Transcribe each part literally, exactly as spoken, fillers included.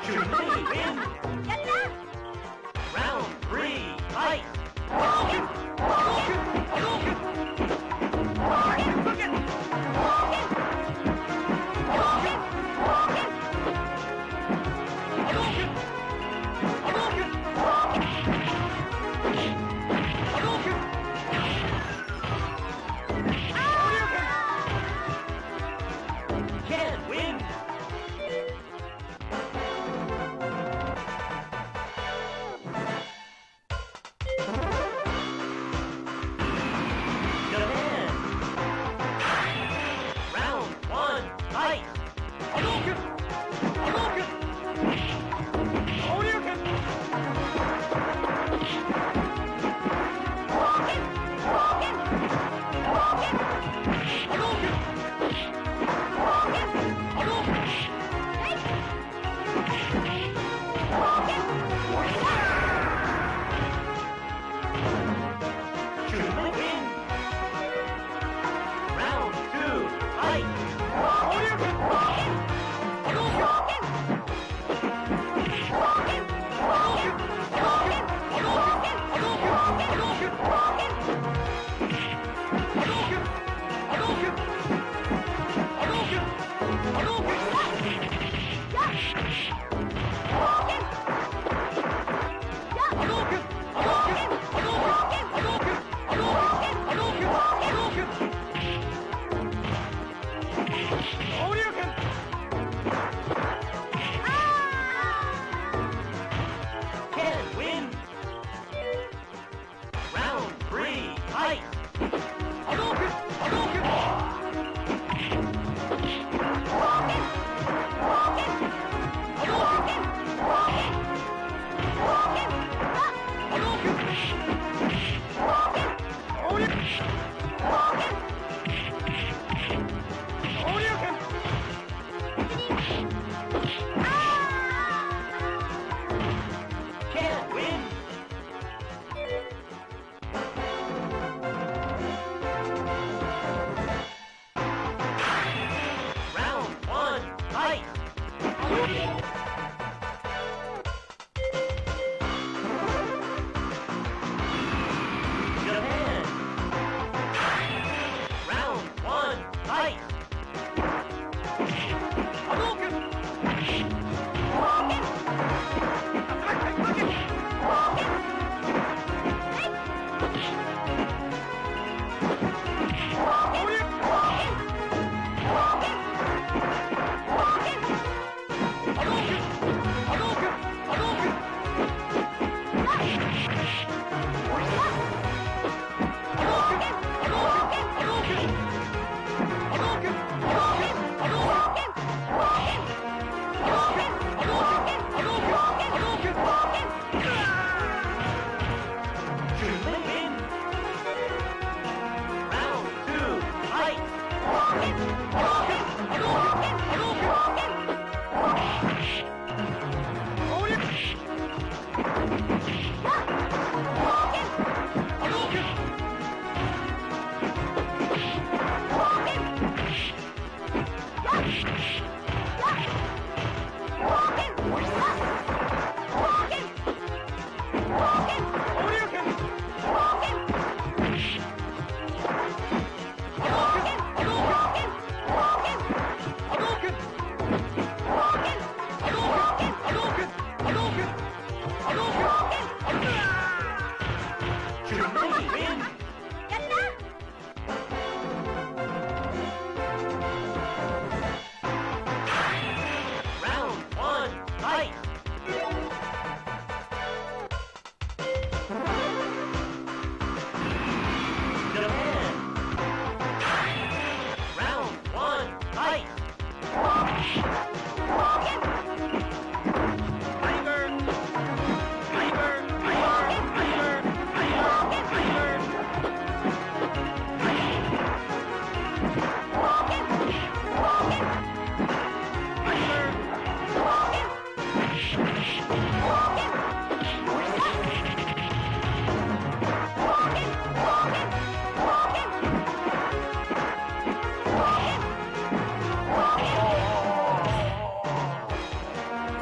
Shoot.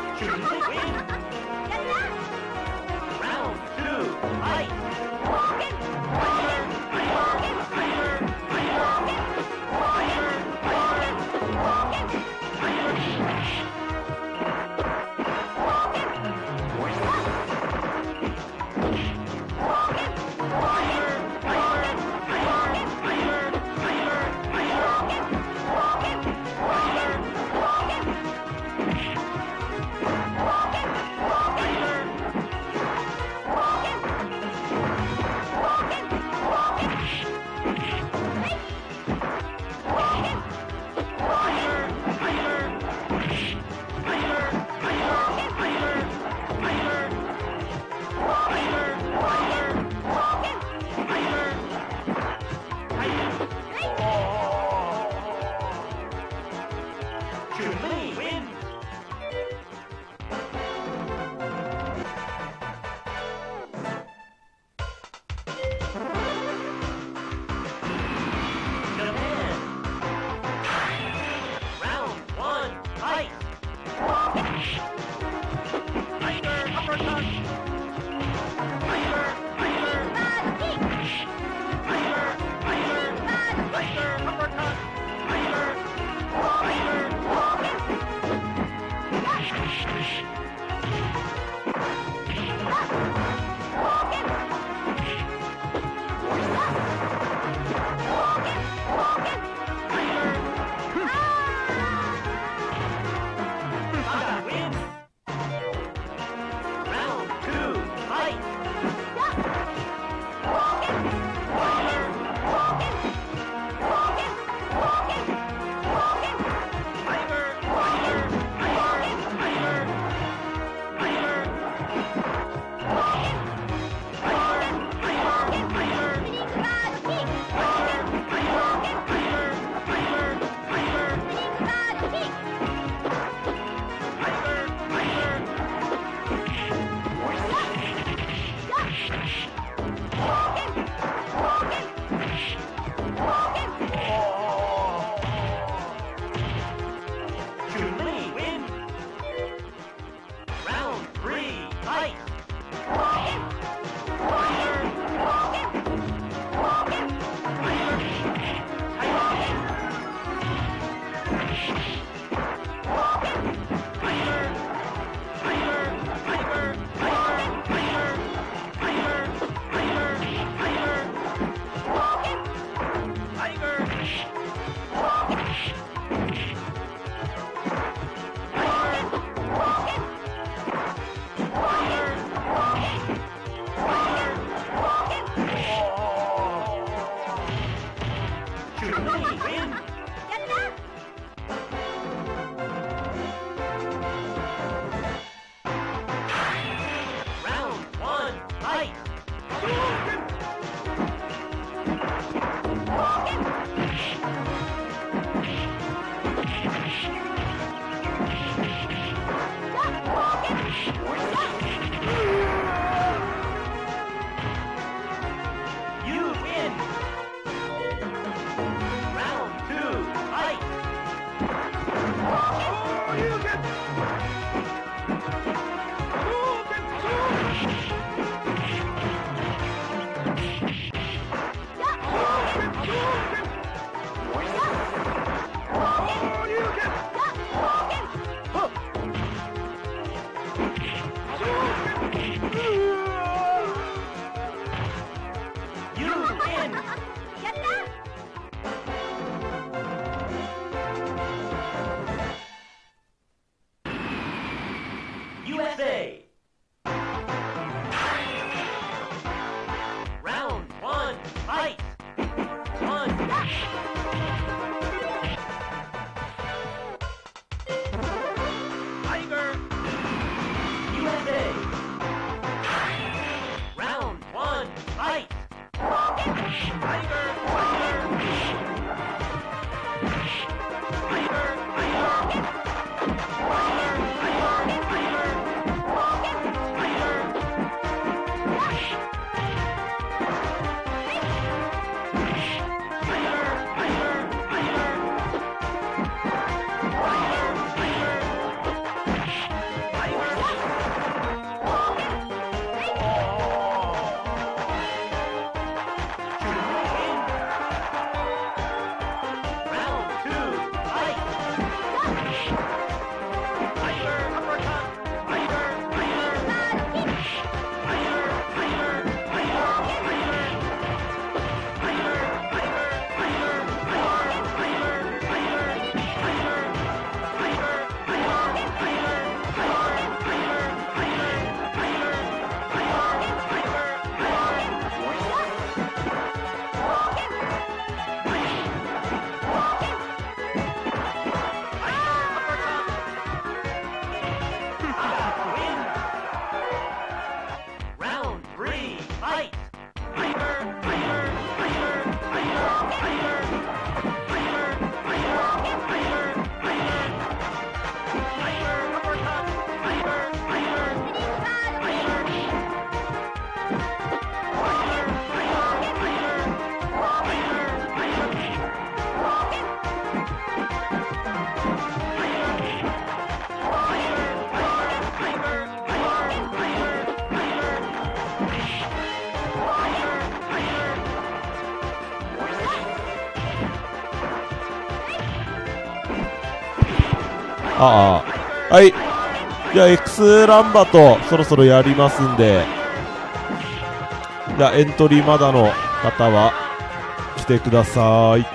Tiger! ああ、はい。じゃあ X ランバとそろそろやりますんで、じゃあエントリーまだの方は来てください。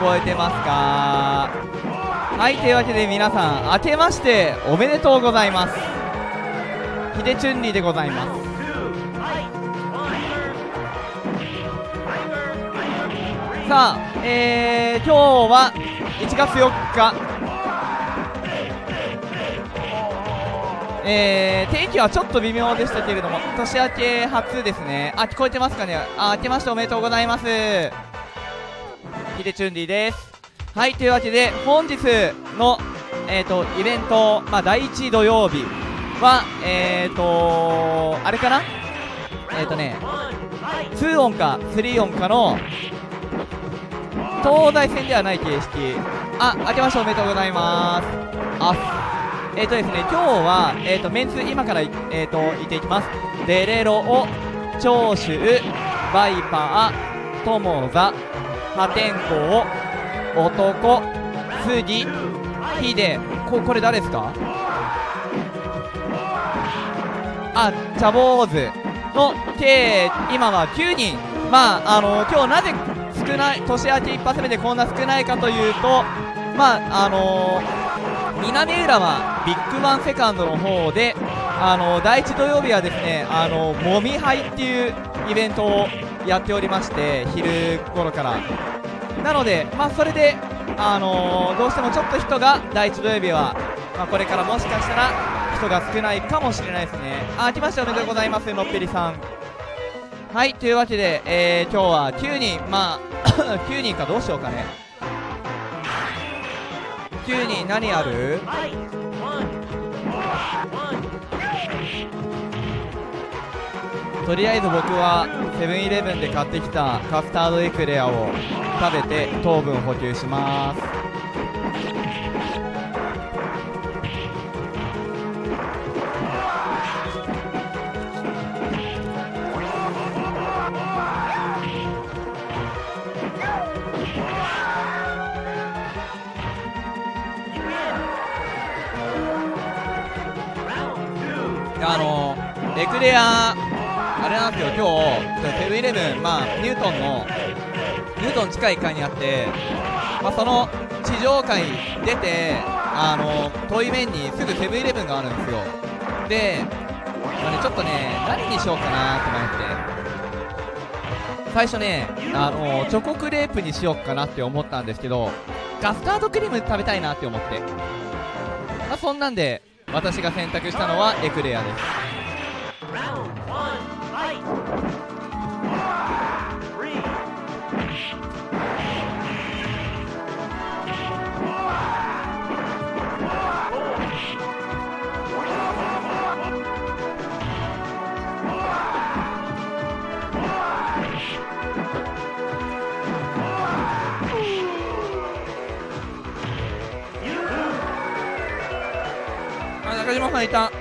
こえてますか？はい、というわけで皆さん明けましておめでとうございます。ヒデチュンリーでございます。さあ、えー、今日はいちがつよっか、えー、天気はちょっと微妙でしたけれども、年明け初ですね。あ、聞こえてますかね。あ、明けましておめでとうございます。ヒデチュンリーです。はい、というわけで本日の、えー、とイベント、まあ、だいいち土曜日はえーとあれかな、えーとねに音かさん音かの東大戦ではない形式。あ、明けましておめでとうございます。あえーとですね今日は、えー、とメンツ今から、えー、と言っていきます。デレロオ、長州、バイパー、友座、破天荒、男、杉、ヒデ、ここれ誰ですか？あ、茶坊主の計今はきゅうにん。まああの今日なぜ少ない、年明け一発目でこんな少ないかというと、まああのー、南浦和ビッグバンセカンドの方で、あのー、だいいち土曜日はですね、あのー、もみはいっていうイベントをやっておりまして、昼頃からなので、まあそれで、あのー、どうしてもちょっと人がだいいち土曜日は、まあ、これからもしかしたら人が少ないかもしれないですね。あ、来ましておめでとうございます、のっぺりさん。はい、というわけで、えー、今日はきゅうにん、まあきゅうにんかどうしようかね。きゅうにん何ある？とりあえず僕はセブンイレブンで買ってきたカスタードエクレアを食べて糖分補給します。あのエクレアあれなんですよ、今日セブンイレブン、まあニュートンのニュートン近い階にあって、まあ、その地上階出て、あの遠い面にすぐセブンイレブンがあるんですよ。で、まあね、ちょっとね何にしようかなと思って、最初ねあのチョコクレープにしようかなって思ったんですけど、カスタードクリーム食べたいなって思って、まあ、そんなんで私が選択したのはエクレアです。あ、中島さんいた。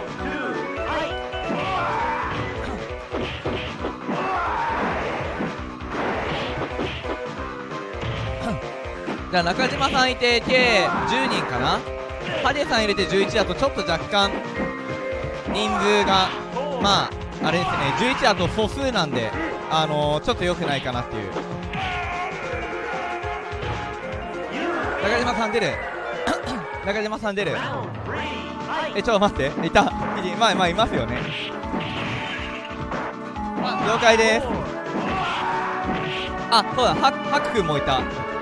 じゃあ中島さんいて計じゅうにんかな。ハデさん入れてじゅういちだとちょっと若干人数が、まああれですね、じゅういちだと素数なんで、あのー、ちょっと良くないかなっていう。中島さん出る中島さん出る。え、ちょっと待って、いた。まあまあいますよね。あ、了解です。あ、そうだ、ハック君もいた。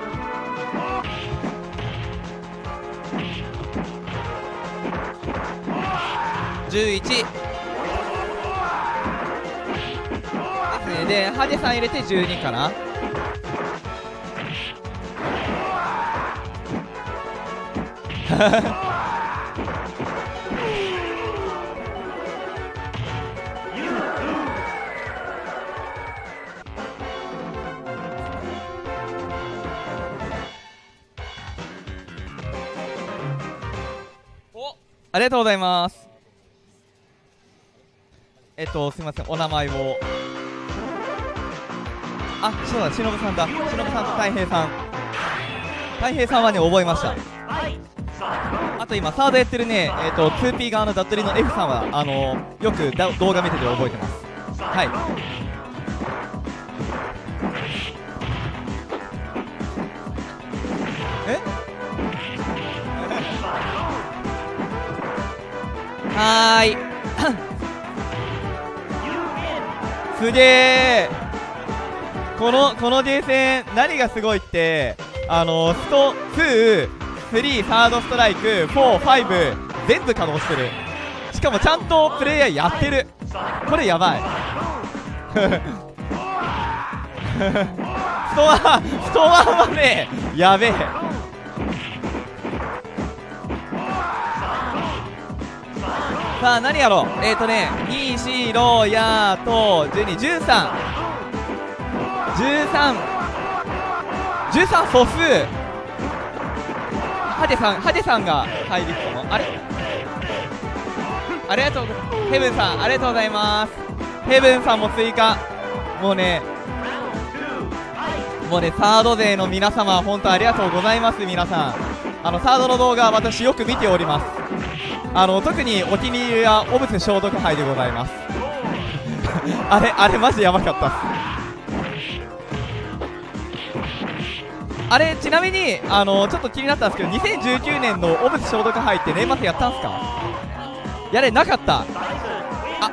じゅういちですね。で、ハゲさん入れてじゅうにかな。お、ありがとうございます。えっとすみません、お名前を。あ、そうだ、しのぶさんだ。しのぶさんとたい平さん。たい平さんはね覚えました。あと今サードやってるね、えっと ツーピー 側のダットリの F さんはあのー、よくだ動画見てて覚えてます。はい。 はーいすげえ。このこのゲーセン何がすごいって、あのストツー、スリー、サードストライク、フォー、ファイブ全部稼働してる。しかもちゃんとプレイヤーやってる。これやばいストワンストワンはねやべえ。さあ何やろう。えーとねに、し、ろ、やとじゅうに、じゅうさん、じゅうさん、じゅうさん素数。ハデさん、ハデさんが入りそうのあれありがとうございます。ヘブンさんありがとうございます。ヘブンさんも追加。もうねもうねサード勢の皆様本当ありがとうございます。皆さんあのサードの動画私よく見ております。あの特にお気に入りはオブス消毒杯でございますあれあれマジやばかったっす。あれちなみにあのちょっと気になったんですけどにせんじゅうきゅうねんのオブス消毒杯って年末やったんすか。やれなかった。あ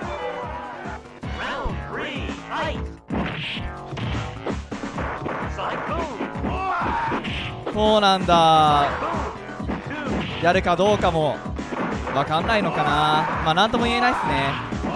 そうなんだ。やるかどうかもわかんないのかな。まあなんとも言えないっすね。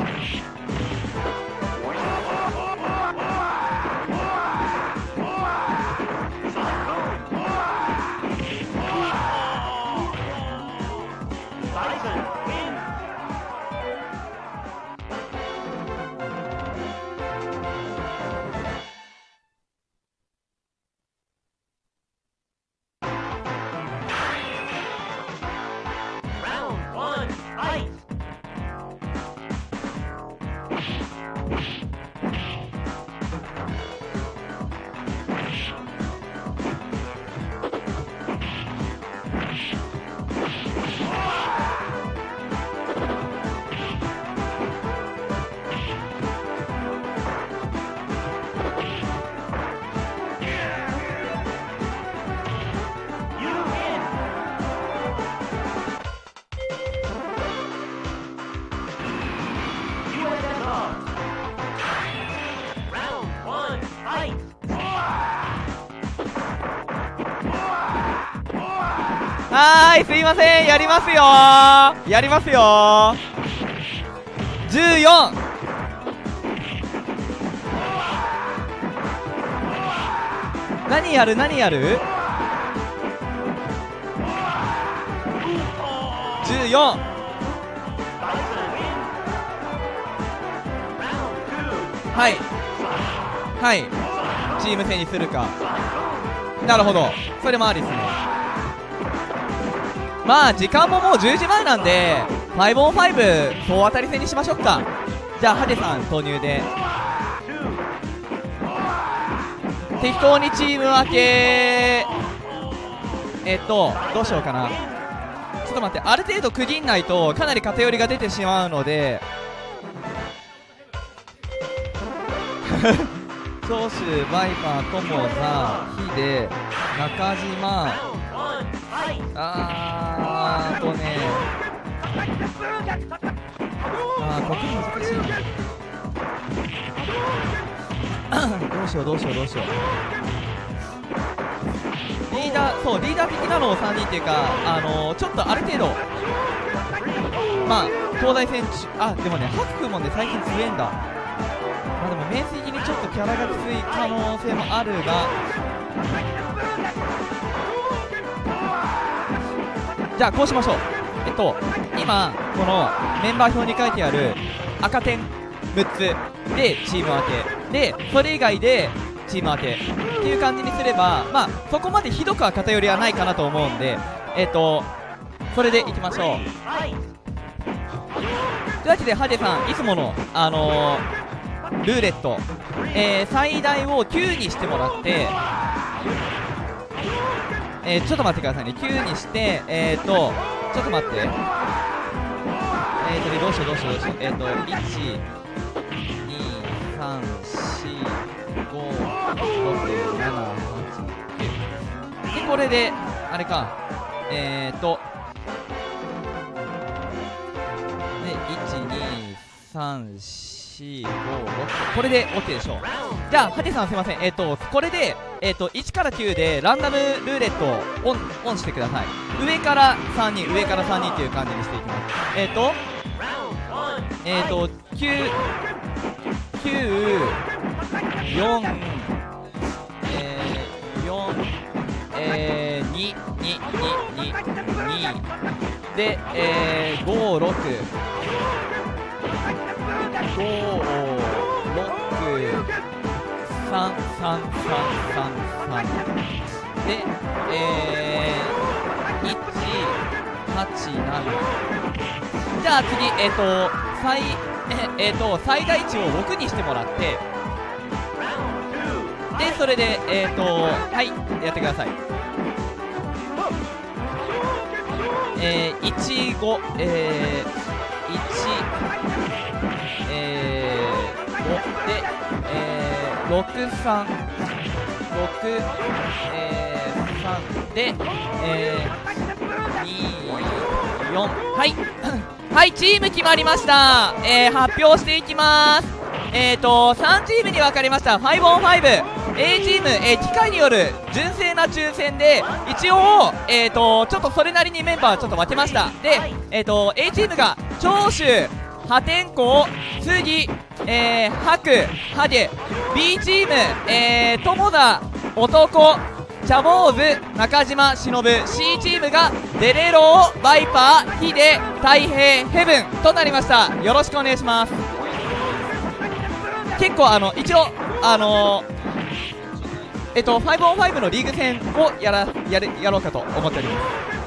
はーいすいませんやりますよーやりますよー。じゅうよん何やる何やるじゅうよんはいはいチーム戦にするか。なるほどそれもありですね。まあ時間ももうじゅうじまえなんで ファイブオンファイブ 総当たり戦にしましょうか。じゃあハデさん投入で適当にチーム分け。えっとどうしようかな。ちょっと待ってある程度区切んないとかなり偏りが出てしまうので長州、バイパー、友座、ヒデ、中島、あーあとねあーここ難しいなどうしようどうしようどうしよう。リーダーそうリーダー的なのをさんにんっていうかあのー、ちょっとある程度まあ東大選手あでもねハク君もね最近強えんだ。まあでも面積にちょっとキャラがきつい可能性もあるがじゃあこうしましょう。えっと今このメンバー表に書いてある赤点むっつでチーム分けでそれ以外でチーム分けっていう感じにすればまあそこまでひどくは偏りはないかなと思うんでえっとそれでいきましょう。というわけでハデさんいつものあのールーレット、えー、最大をきゅうにしてもらって、えー、ちょっと待ってくださいね。きゅうにしてえーとちょっと待ってえーとねどうしようどうしようどうしようえーといち、に、さん、よん、ご、ろく、なな、はち、きゅうでこれであれかえーとさん、よん、ご、ろく、これで OK でしょう。じゃあハテさんすいません、えっ、ー、とこれで、えー、といちからきゅうでランダムルーレットをオン、オンしてください。上からさんにん、上からさんにんっていう感じにしていきます。えっ、ー、とえっ、ー、ときゅう、きゅう、よん、えー、よん、えー、に、に、に、に、にで、えー、ご、ろく、ご、ろく、さん、さん、さん、さん、さんで、えー、いち、はち、ななじゃあ次、えっ、ー、と最ええー、と最大値をろくにしてもらって、でそれでえっ、ー、とはいやってください。えー、いち、ご、えー、いち、えー、ごで、えー、ろく、さん、ろく、えー、さんで、えー、に、よん、はいはい、チーム決まりました。えー、発表していきます。えーとさんチームに分かれました。 ファイブオンファイブ A チーム、えー、機械による純正な抽選で一応、えーとちょっとそれなりにメンバーちょっと分けました。で、えーと A チームが長州、破天荒、杉、えー、白、ハゲ。 B チーム、えー、友田、男、茶坊主、中島、忍。 C チームがデレロー、バイパー、ヒデ、太平、ヘブンとなりました。よろしくお願いします。結構あの一応あのー、えっと ファイブオンファイブ のリーグ戦をやらやるやろうかと思っております。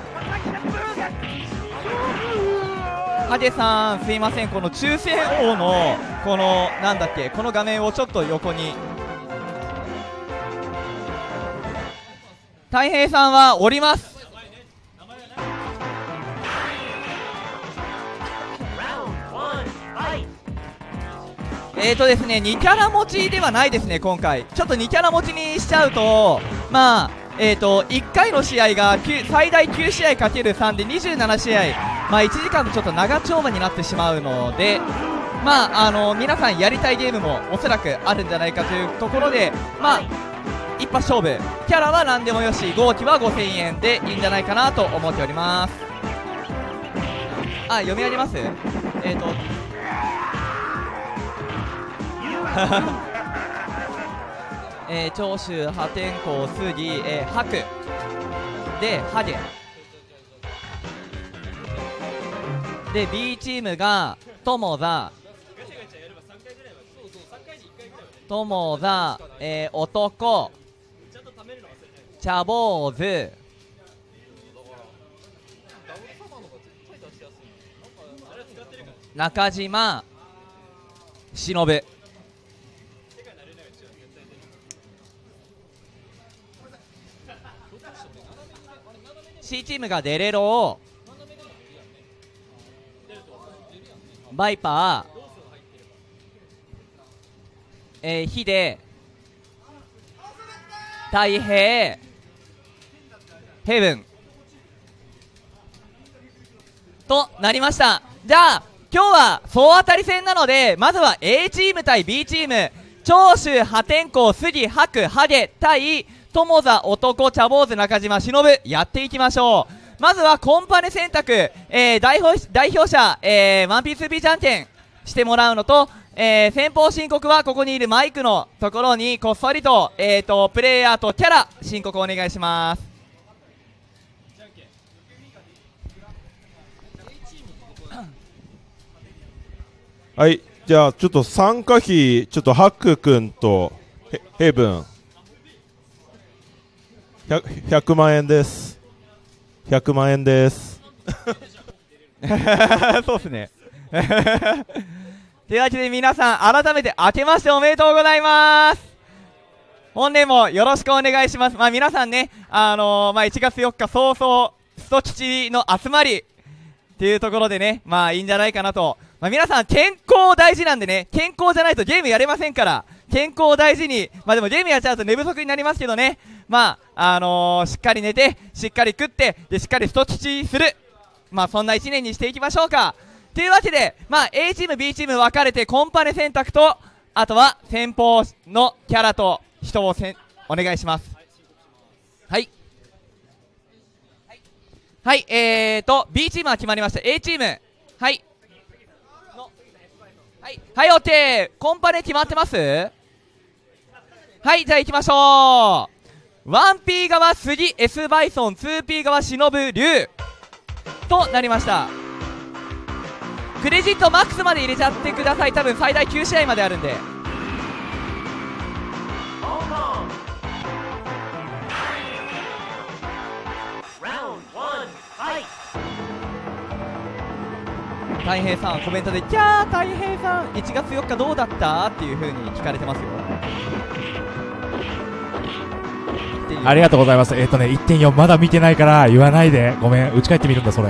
ハゲさんすいません、この抽選王のこのなんだっけこの画面をちょっと横に。太平さんはおります。えーとですねにキャラ持ちではないですね。今回ちょっとにキャラ持ちにしちゃうと、まあえーといっかいの試合が最大きゅうしあいかけるさんでにじゅうななしあい、まあいちじかんとちょっと長丁場になってしまうので、まああの皆さんやりたいゲームもおそらくあるんじゃないかというところで、まあ一発勝負、キャラは何でもよし、合計はごせんえんでいいんじゃないかなと思っております。あ、読み上げます。えーとえー、長州、破天荒、杉、えー、白でハゲで B チームが友田、友田、えー、男、茶坊主、中島、忍。C チームがデレロー、バイパー、えー、ヒデ、太平、ヘブンとなりました。じゃあ今日は総当たり戦なので、まずは A チーム対 B チーム、長州、破天荒、杉、白、ハゲ対友田、男、茶坊主、中島、忍、やっていきましょう。まずはコンパネ選択、えー、代表代表者、えー、ワンピース B じゃんけんしてもらうのと、えー、先方申告はここにいるマイクのところにこっそりと、えーとプレイヤーとキャラ申告お願いします。 はい、じゃあちょっと参加費ちょっとハック君とヘヘブンひゃくまんえんです。ひゃくまんえんです。 そうですね。というわけで皆さん改めて明けましておめでとうございます。本年もよろしくお願いします。まあ皆さんね、あのー、まあいちがつよっか早々スト吉の集まりっていうところでね、まあいいんじゃないかなと。まあ皆さん健康大事なんでね、健康じゃないとゲームやれませんから、健康を大事に。まあでもゲームやっちゃうと寝不足になりますけどね、まああのー、しっかり寝てしっかり食ってでしっかりスト吉する、まあそんないちねんにしていきましょうか。 というわけで、まあ、A チーム B チーム分かれてコンパネ選択と、あとは先方のキャラと人をせんお願いします。はいはい、えーと B チームは決まりました。 A チーム、はいはい、はい、オッケー。コンパネ決まってます？はい、じゃあ行きましょう。 ワンピー 側杉 S バイソン、 ツーピー 側忍龍となりました。クレジットマックスまで入れちゃってください。多分最大きゅう試合まであるんで。たい平さんコメントで「キャーたい平さんいちがつよっかどうだった?」っていう風に聞かれてますよ。 ありがとうございます。えっ、ー、とね いってんよん まだ見てないから言わないでごめん。打ち返ってみるんだそれ。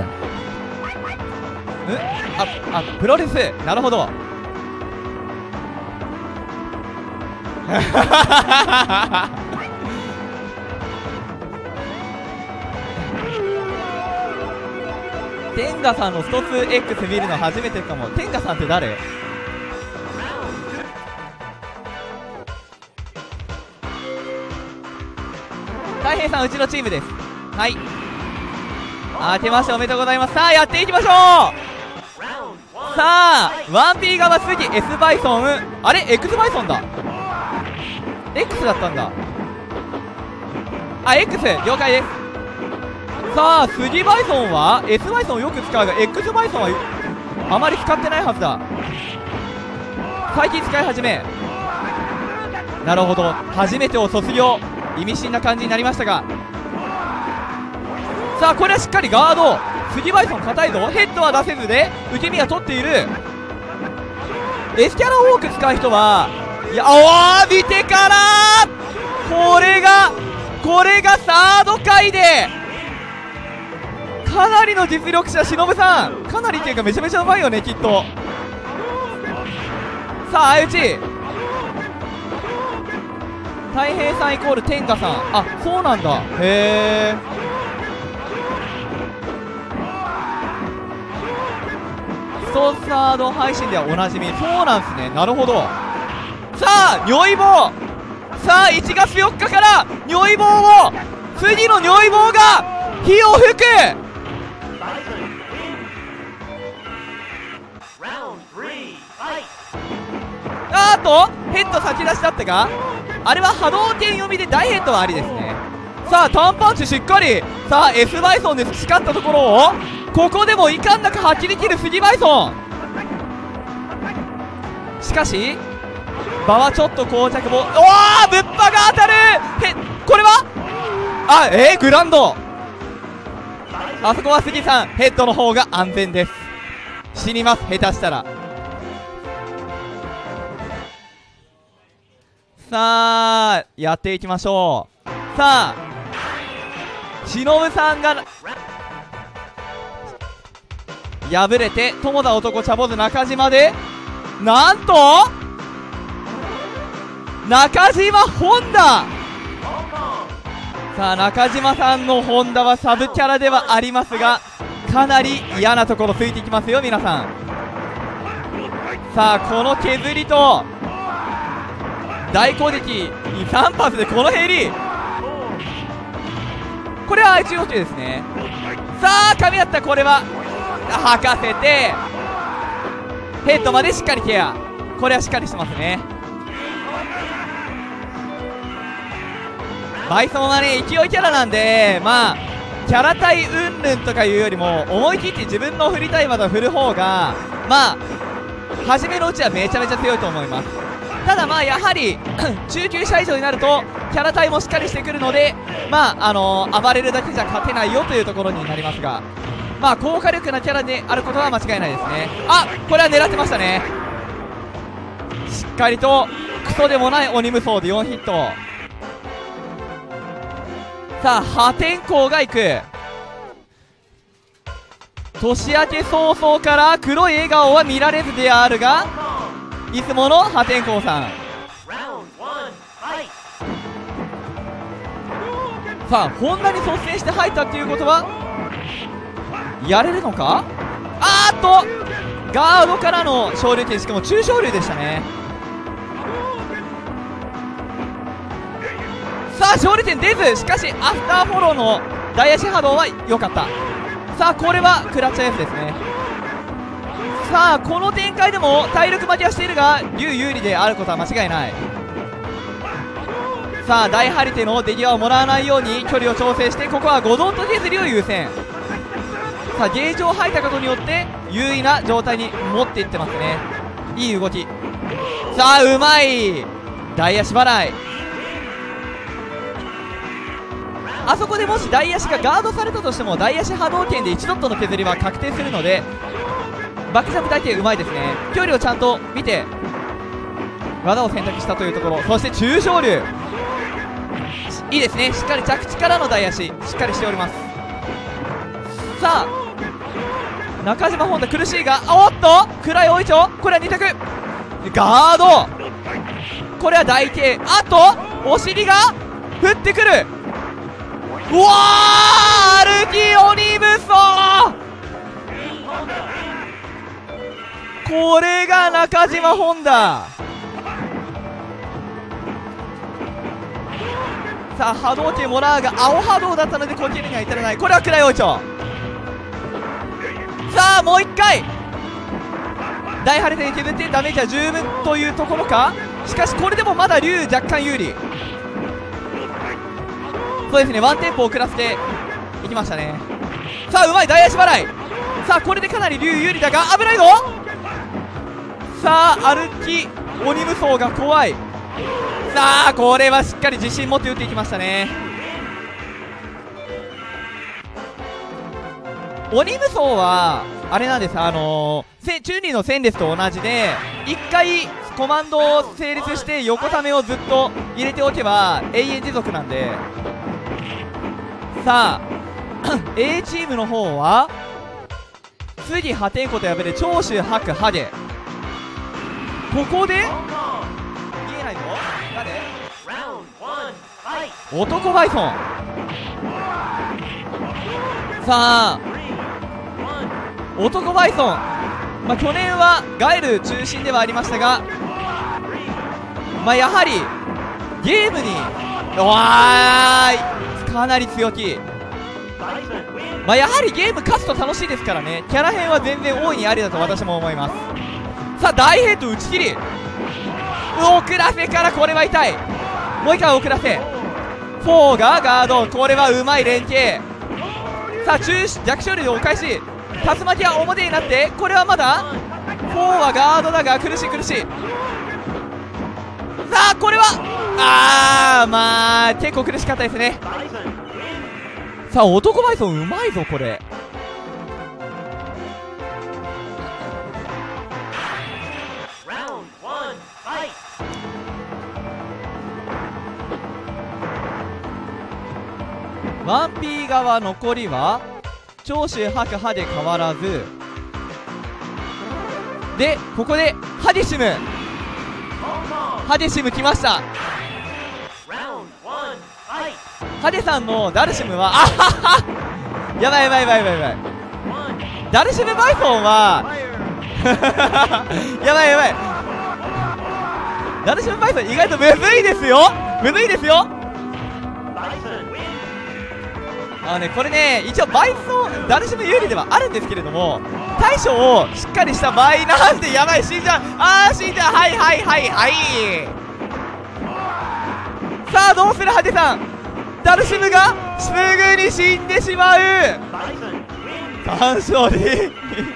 ああプロレスなるほど。天下さんのストツーエックス見るの初めてかも。天下さんって誰？大平さんうちのチームです。はい、明けましておめでとうございます。さあやっていきましょう。さあ ワンピー 側杉 S バイソン、あれ X バイソンだ。 X だったんだ。あ X 了解です。さあ杉バイソンは S バイソンをよく使うが X バイソンはあまり使ってないはずだ。最近使い始め。なるほど、初めてを卒業、意味深な感じになりましたが、さあこれはしっかりガード。杉バイソン硬いぞ。ヘッドは出せずで受け身は取っている。 S キャラを多く使う人はいや、おー見てからこれがこれがサード回でかなりの実力者忍さん、かなりっていうかめちゃめちゃうまいよねきっと。さあ相打ちたい平さんイコール天下さん、あそうなんだ、へえ。ストサード配信ではおなじみ、そうなんすね、なるほど。さあ如意棒、さあいちがつよっかから如意棒を次の如意棒が火を吹く。あーっとヘッド先出しだったが、あれは波動拳読みで大ヘッドはありですね。さあターンパンチしっかり。さあ S バイソンで培ったところをここでもいかんなく発揮できる杉バイソン。しかし場はちょっと膠着も、おーぶっぱが当たる。へこれはあえー、グランド。あそこは杉さんヘッドの方が安全です。死にます下手したら。さあやっていきましょう。さあ忍さんが敗れて友田男茶坊主中島で、なんと中島本田。さあ中島さんの本田はサブキャラではありますがかなり嫌なところついていきますよ皆さん。さあこの削りと大攻撃にさん発でこのヘリ、これは愛知 OK ですね。さあ噛み合った。これは吐かせてヘッドまでしっかりケア。これはしっかりしてますね。バイソンはね勢いキャラなんで、まあキャラ対うんぬんとかいうよりも思い切って自分の振りたい技を振る方がまあ初めのうちはめちゃめちゃ強いと思います。ただまあやはり中級者以上になるとキャラ対もしっかりしてくるので、まああのー、暴れるだけじゃ勝てないよというところになりますが、まあ高火力なキャラであることは間違いないですね。あこれは狙ってましたね。しっかりとクソでもない鬼無双でよんヒット。さあ破天荒がいく。年明け早々から黒い笑顔は見られずであるがいつもの破天荒さん。さあ本田に率先して入ったっていうことはやれるのか。あーっとガードからの昇竜拳、しかも中昇竜でしたね。さあ昇竜拳出ず、しかしアフターフォローの大足波動は良かった。さあこれはクラッチャー F ですね。さあこの展開でも体力負けはしているが竜有利であることは間違いない。さあ大張り手の出際をもらわないように距離を調整して、ここは五道と削りを優先。さあゲージを吐いたことによって優位な状態に持っていってますね。いい動き。さあうまい大足払い。あそこでもし大足がガードされたとしても大足波動拳でいちドットの削りは確定するので、バックジャンプだけうまいですね。距離をちゃんと見て技を選択したというところ。そして中昇竜いいですね。しっかり着地からの大足しっかりしております。さあ中島本田苦しいが、おっと暗い大いちょ、これはに択ガード、これは大抵、あとお尻が降ってくる。うわー歩き鬼武装、これが中島本田。さあ波動拳もらうが青波動だったのでこけるには至らない。これは暗い大いちょ。さあもういっかい大張り手で削ってダメージは十分というところか。しかしこれでもまだ竜若干有利。そうですね、ワンテンポ遅らせていきましたね。さあうまい大足払い。さあこれでかなり竜有利だが危ないぞ。さあ歩き鬼無双が怖い。さあこれはしっかり自信持って打っていきましたね。鬼無双はあれなんです、あのー、チューニーの戦列と同じでいっかいコマンドを成立して横ためをずっと入れておけば永遠持続なんで。さあA チームの方は次破天荒と敗れ長州白ハゲ、ここで見えないぞ誰男バイソン。さあ男バイソン、まあ、去年はガエル中心ではありましたが、まあ、やはりゲームにわーいかなり強気。まあ、やはりゲーム勝つと楽しいですからね。キャラ編は全然大いにありだと私も思います。さあ大ヘッド打ち切り、遅らせからこれは痛い。もう一回遅らせ、フォーがガード、これはうまい連携。さあ中弱小竜でお返し、竜巻は表になって、これはまだフォーはガードだが苦しい苦しい。さあこれはあーまあ結構苦しかったですね。さあ男バイソンうまいぞこれ。ワンピー側残りは長州白ハで変わらずで、ここでハデシムハデシム来ました。ハデさんのダルシムはあははやばいやばいやばいやばいやばい。ダルシムバイソンはやばいやばい。ダルシムバイソン意外とむずいですよ、むずいですよ。あのね、これね、一応バイソンダルシム有利ではあるんですけれども、対処をしっかりした場合なんで、やばい死んじゃう、あー死んじゃう、はいはいはいはい。さあどうするハテさん、ダルシムがすぐに死んでしまう。完勝で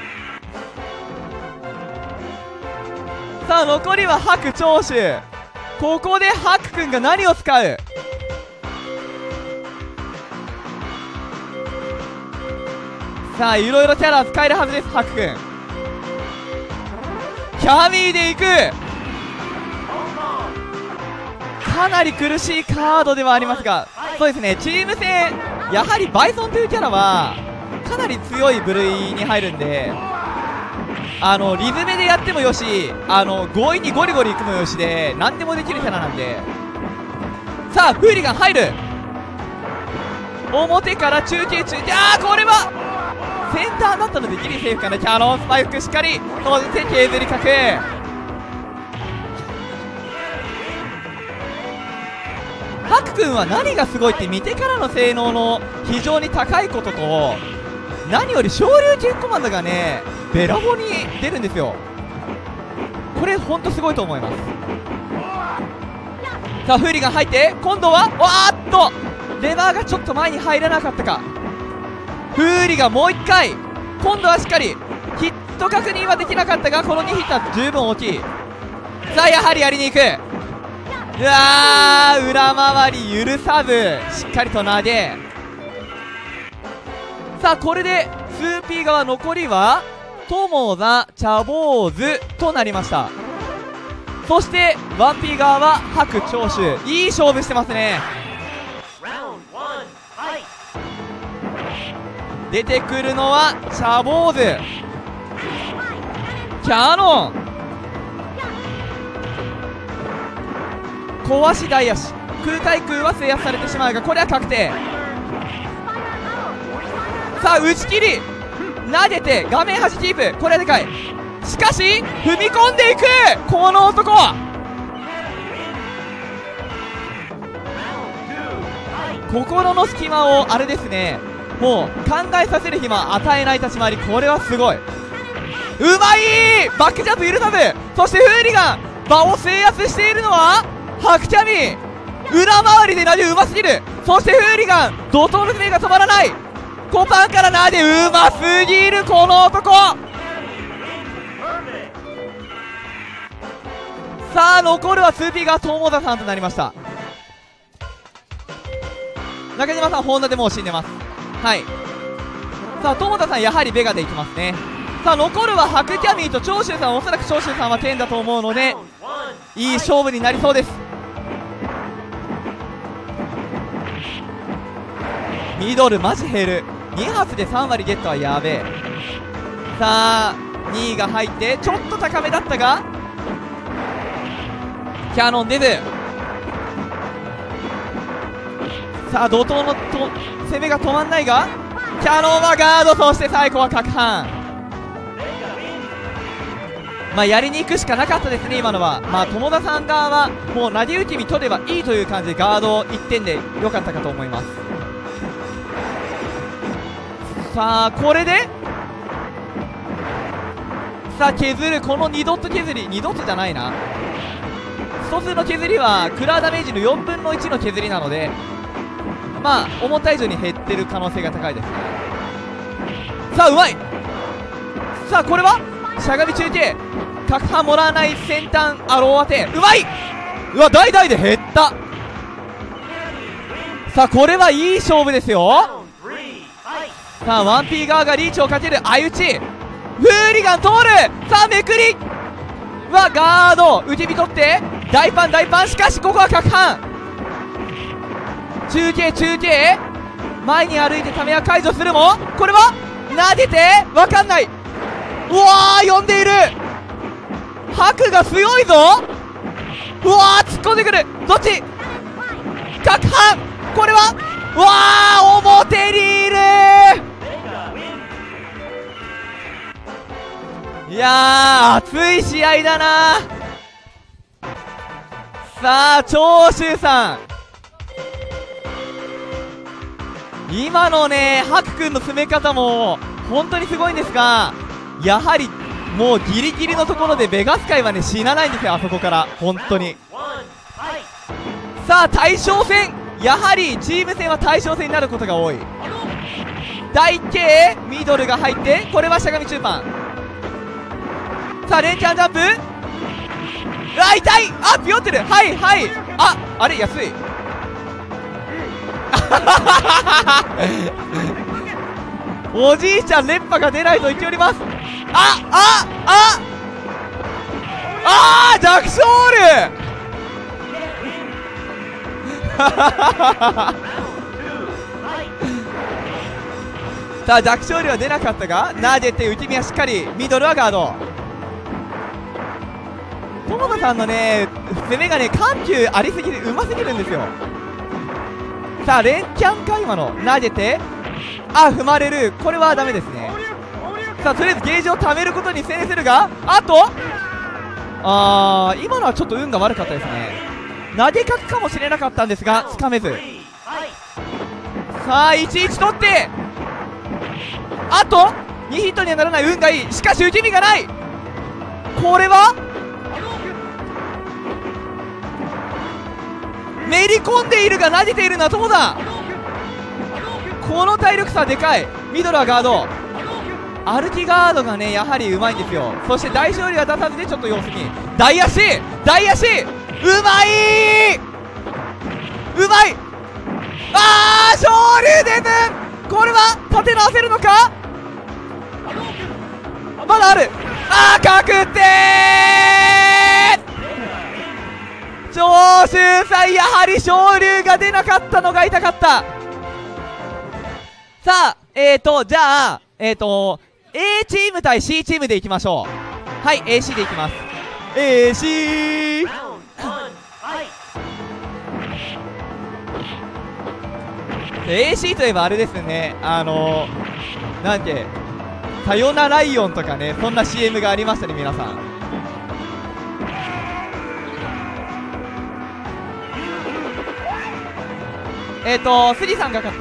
さあ残りは白長州。ここで白くんが何を使う。さあいろいろキャラ使えるはずです。白くんキャミーでいく。かなり苦しいカードではありますが、そうですね、チーム戦やはりバイソンというキャラはかなり強い部類に入るんで、あのリズムでやってもよし、あの強引にゴリゴリいくもよしで何でもできるキャラなんで。さあフーリガン入る、表から中継中継、あーこれはセンターだったのでギリセーフかな。キャノンスパイクしっかり当然て削り角。ハク君は何がすごいって見てからの性能の非常に高いことと、何より昇竜拳コマンドがねべらぼうに出るんですよ。これほんとすごいと思います。さあフーリガン入って今度はわーっとレバーがちょっと前に入らなかったか。フーリガンもういっかい今度はしっかりヒット確認はできなかったがこのにヒットは十分大きい。さあやはりやりに行く。うわー裏回り許さずしっかりと投げ。さあこれでツーピー側残りは友田茶坊主となりました。そして ワンピー 側は白長州。いい勝負してますね。出てくるのは茶坊主、キャノン、壊し大足、空対空は制圧されてしまうがこれは確定。さあ打ち切り投げて画面端キープ。これはでかい。しかし踏み込んでいくこの男。心の隙間をあれですね、もう考えさせる暇与えない立ち回り。これはすごい。うまいバックジャンプ許さず。そしてフーリガン場を制圧しているのは白キャミ。裏回りで投げうますぎる。そしてフーリガン怒涛の攻めが止まらない。コパンから投げうますぎるこの男。さあ残るは ツーピー が友田さんとなりました。中島さんホンダでもう死んでます。はい。さあ友田さんやはりベガでいきますね。さあ残るは白キャミーと長州さん。おそらく長州さんは天だと思うのでいい勝負になりそうです。ミドルマジ減る。に発でさん割ゲットはやべえ。さあにいが入ってちょっと高めだったがキャノンデブ。さあ怒涛のと攻めが止まんないがキャノンはガード。そして最後は角半。まあやりに行くしかなかったですね今のは。まあ友田さん側はもう投げ打ち身取ればいいという感じでガードいってんで良かったかと思います。さあこれでさあ削るこのにドット削りにドットじゃないな一つの削りはクラーダメージのよんぶんのいちの削りなのでまあ思った以上に減ってる可能性が高いですね。さあうまい。さあこれはしゃがみ中継角波もらわない先端アロー当てうまい。うわ大々で減った。さあこれはいい勝負ですよ。さあ ワンピー 側がリーチをかける相打ち。フーリガン通る。さあめくりはガード受け身取って大パン大パン。しかしここは角半中継中継前に歩いてためは解除するもこれは撫でてわかんない。うわー呼んでいる。白が強いぞ。うわー突っ込んでくる。どっち角半これはうわー表にいる。いやー熱い試合だな。さあ長州さん今のねハク君の攻め方も本当にすごいんですがやはりもうギリギリのところでベガス界はね死なないんですよあそこから本当に。さあ大将戦やはりチーム戦は大将戦になることが多い。大 K ミドルが入ってこれはしゃがみ中盤。さあレンチャンジャンプあ痛い。あピヨってる。はいはいああれ安いおじいちゃん連覇が出ないと言っております。あああああ弱小ルさあ弱小ルは出なかったが投げて内身はしっかりミドルはガード。友田さんのね攻めがね緩急ありすぎてうますぎるんですよ。さあ連チャンか今の投げてあ踏まれる。これはダメですね。 さあとりあえずゲージを貯めることに専念するが、あとあー今のはちょっと運が悪かったですね。投げかくかもしれなかったんですがつかめず。さあいちいち取って、あとにヒットにはならない。運がいい。しかし受け身がない。これはめり込んでいるが投げているのは友だ。この体力差でかい。ミドルはガード、歩きガードがねやはりうまいんですよ。そして大勝利は出さずでちょっと様子見。大足大足うまいうまい。あー昇竜デブ、これは立て直せるのか。まだある。あー確定。長州さんやはり昇竜が出なかったのが痛かった。さあえーとじゃあえーと A チーム対 C チームでいきましょう。はい エーシー でいきます。 エーシー エーシー といえばあれですね、あのー、なんてさよなライオンとかね、そんな シーエム がありましたね皆さん。えっ、ー、とスリさんが勝った。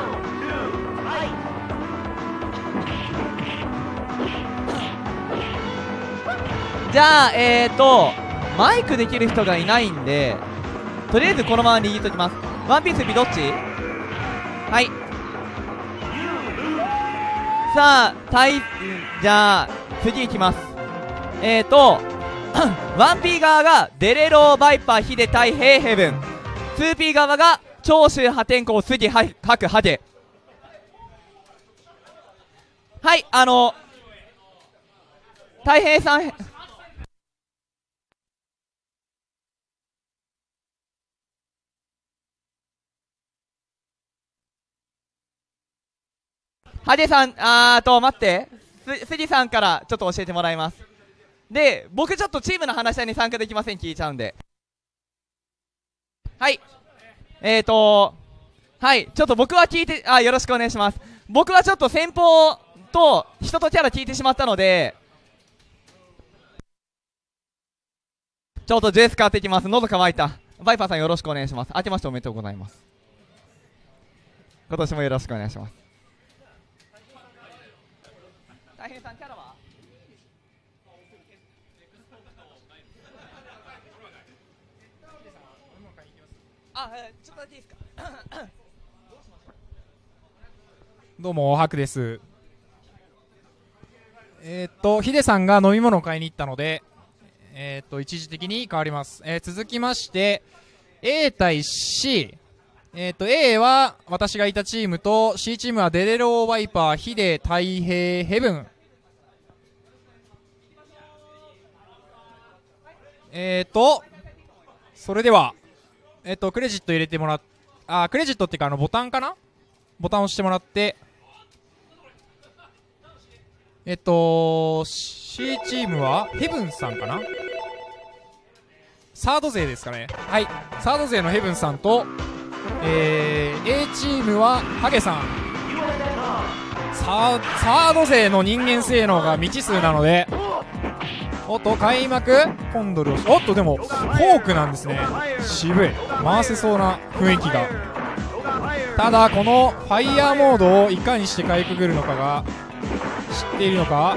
じゃあえっ、ー、とマイクできる人がいないんでとりあえずこのまま握っときます。ワンピースビどっち。はいさあタイじゃあ次いきます。えっ、ー、とワンピー側がデレローバイパーヒデ対平ヘブン、 ツーピー 側が長州破天荒杉白ハゲ。はいあの太平さんハデさん、あーと待って、す杉さんからちょっと教えてもらいます。で僕ちょっとチームの話し合いに参加できません、聞いちゃうんで。はいえーとはいちょっと僕は聞いて、あよろしくお願いします。僕はちょっと先方と人とキャラ聞いてしまったのでちょっとジェス変わっていきます。喉乾いた。バイパーさんよろしくお願いします。明けましておめでとうございます。今年もよろしくお願いします。大変さんキャラはあ、えー、ちょっとだけいいですかどうもハクです。えー、っとヒデさんが飲み物を買いに行ったのでえー、っと一時的に変わります。えー、続きまして A 対 C、えー、っと A は私がいたチームと C チームはデレローワイパーヒデ太平ヘブン。えー、っとそれではえー、っとクレジット入れてもらっあクレジットっていうかあのボタンかな、ボタンを押してもらってえっと C チームはヘブンさんかな、サード勢ですかね。はいサード勢のヘブンさんと、えー、A チームはハゲさん。サー、サード勢の人間性能が未知数なので、おっと開幕コンドルをおっとでもフォークなんですね。渋い、回せそうな雰囲気が。ただこのファイヤーモードをいかにしてかいくぐるのかが知っているのか。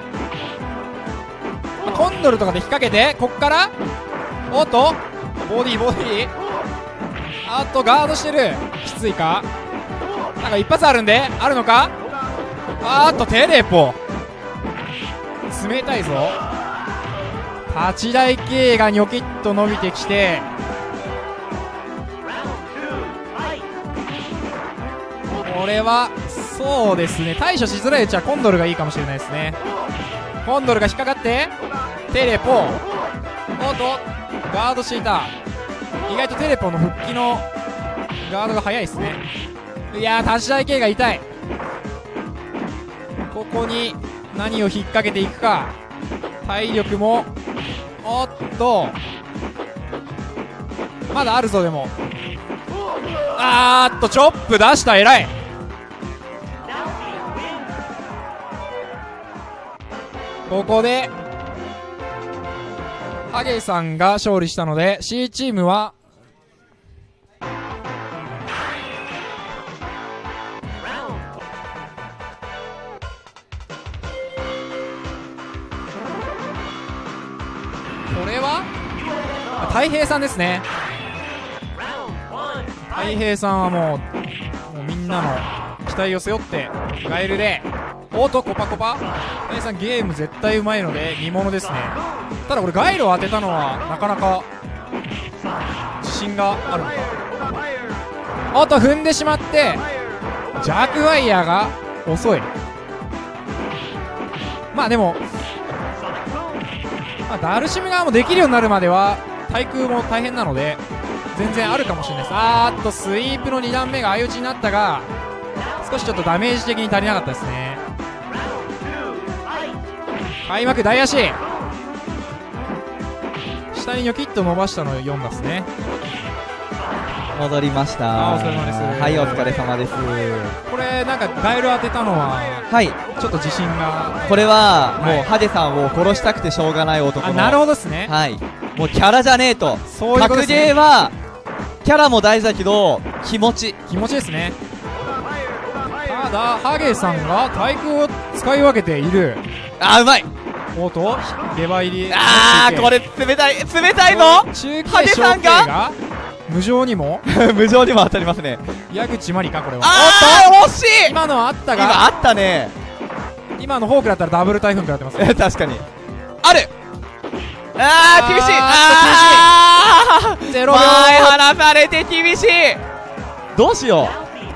コンドルとかで引っ掛けてこっからおっとボディボディあとガードしてる。きついか、なんか一発あるんであるのか。あーっとテレポ冷たいぞ。立ち台系がニョキッと伸びてきてこれはそうですね、対処しづらいうちはコンドルがいいかもしれないですね。コンドルが引っかかってテレポおっとガードしていた。意外とテレポの復帰のガードが早いですね。いやー立ち台系が痛い。ここに何を引っ掛けていくか。体力もおっとまだあるぞ。でもあーっとチョップ出した。偉い。 ここでハゲさんが勝利したので C チームはこれは太平さんですね。太平さんはもう、もうみんなの期待を背負ってガエルで、おっとコパコパ。太平さんゲーム絶対うまいので見ものですね。ただこれガエルを当てたのはなかなか自信があるのか。おっと踏んでしまってジャークワイヤーが遅い。まあでも、まあ、ダルシム側もできるようになるまでは対空も大変なので全然あるかもしれないです。あーっとスイープのに段目が相打ちになったが少しちょっとダメージ的に足りなかったですね。開幕大足下にニョキッと伸ばしたのを読んだですね。 戻りました。 あーお疲れ様です。 はい、お疲れ様です。 これなんかガエル当てたのははい、 ちょっと自信が。 これはもう、 はいハデさんを殺したくてしょうがない男の。 あ、なるほどですね。 はい、もうキャラじゃねえと。 そういうことですね。 格ゲーはキャラも大事だけど気持ち気持ちですね。ただハゲさんが対空を使い分けている。 あーうまい。 おっとゲバ入り。 あーこれ冷たい冷たいぞ。 中ハゲ継さんがが無情にも無情にも当たりますね。 矢口まりかこれは。 あー惜しい。 今のはあった今があったね。 今のフォークだったらダブル台風食らってますね。 確かにある。あー厳しい。 あーゼロ秒。 前離されて厳しい。どうしよ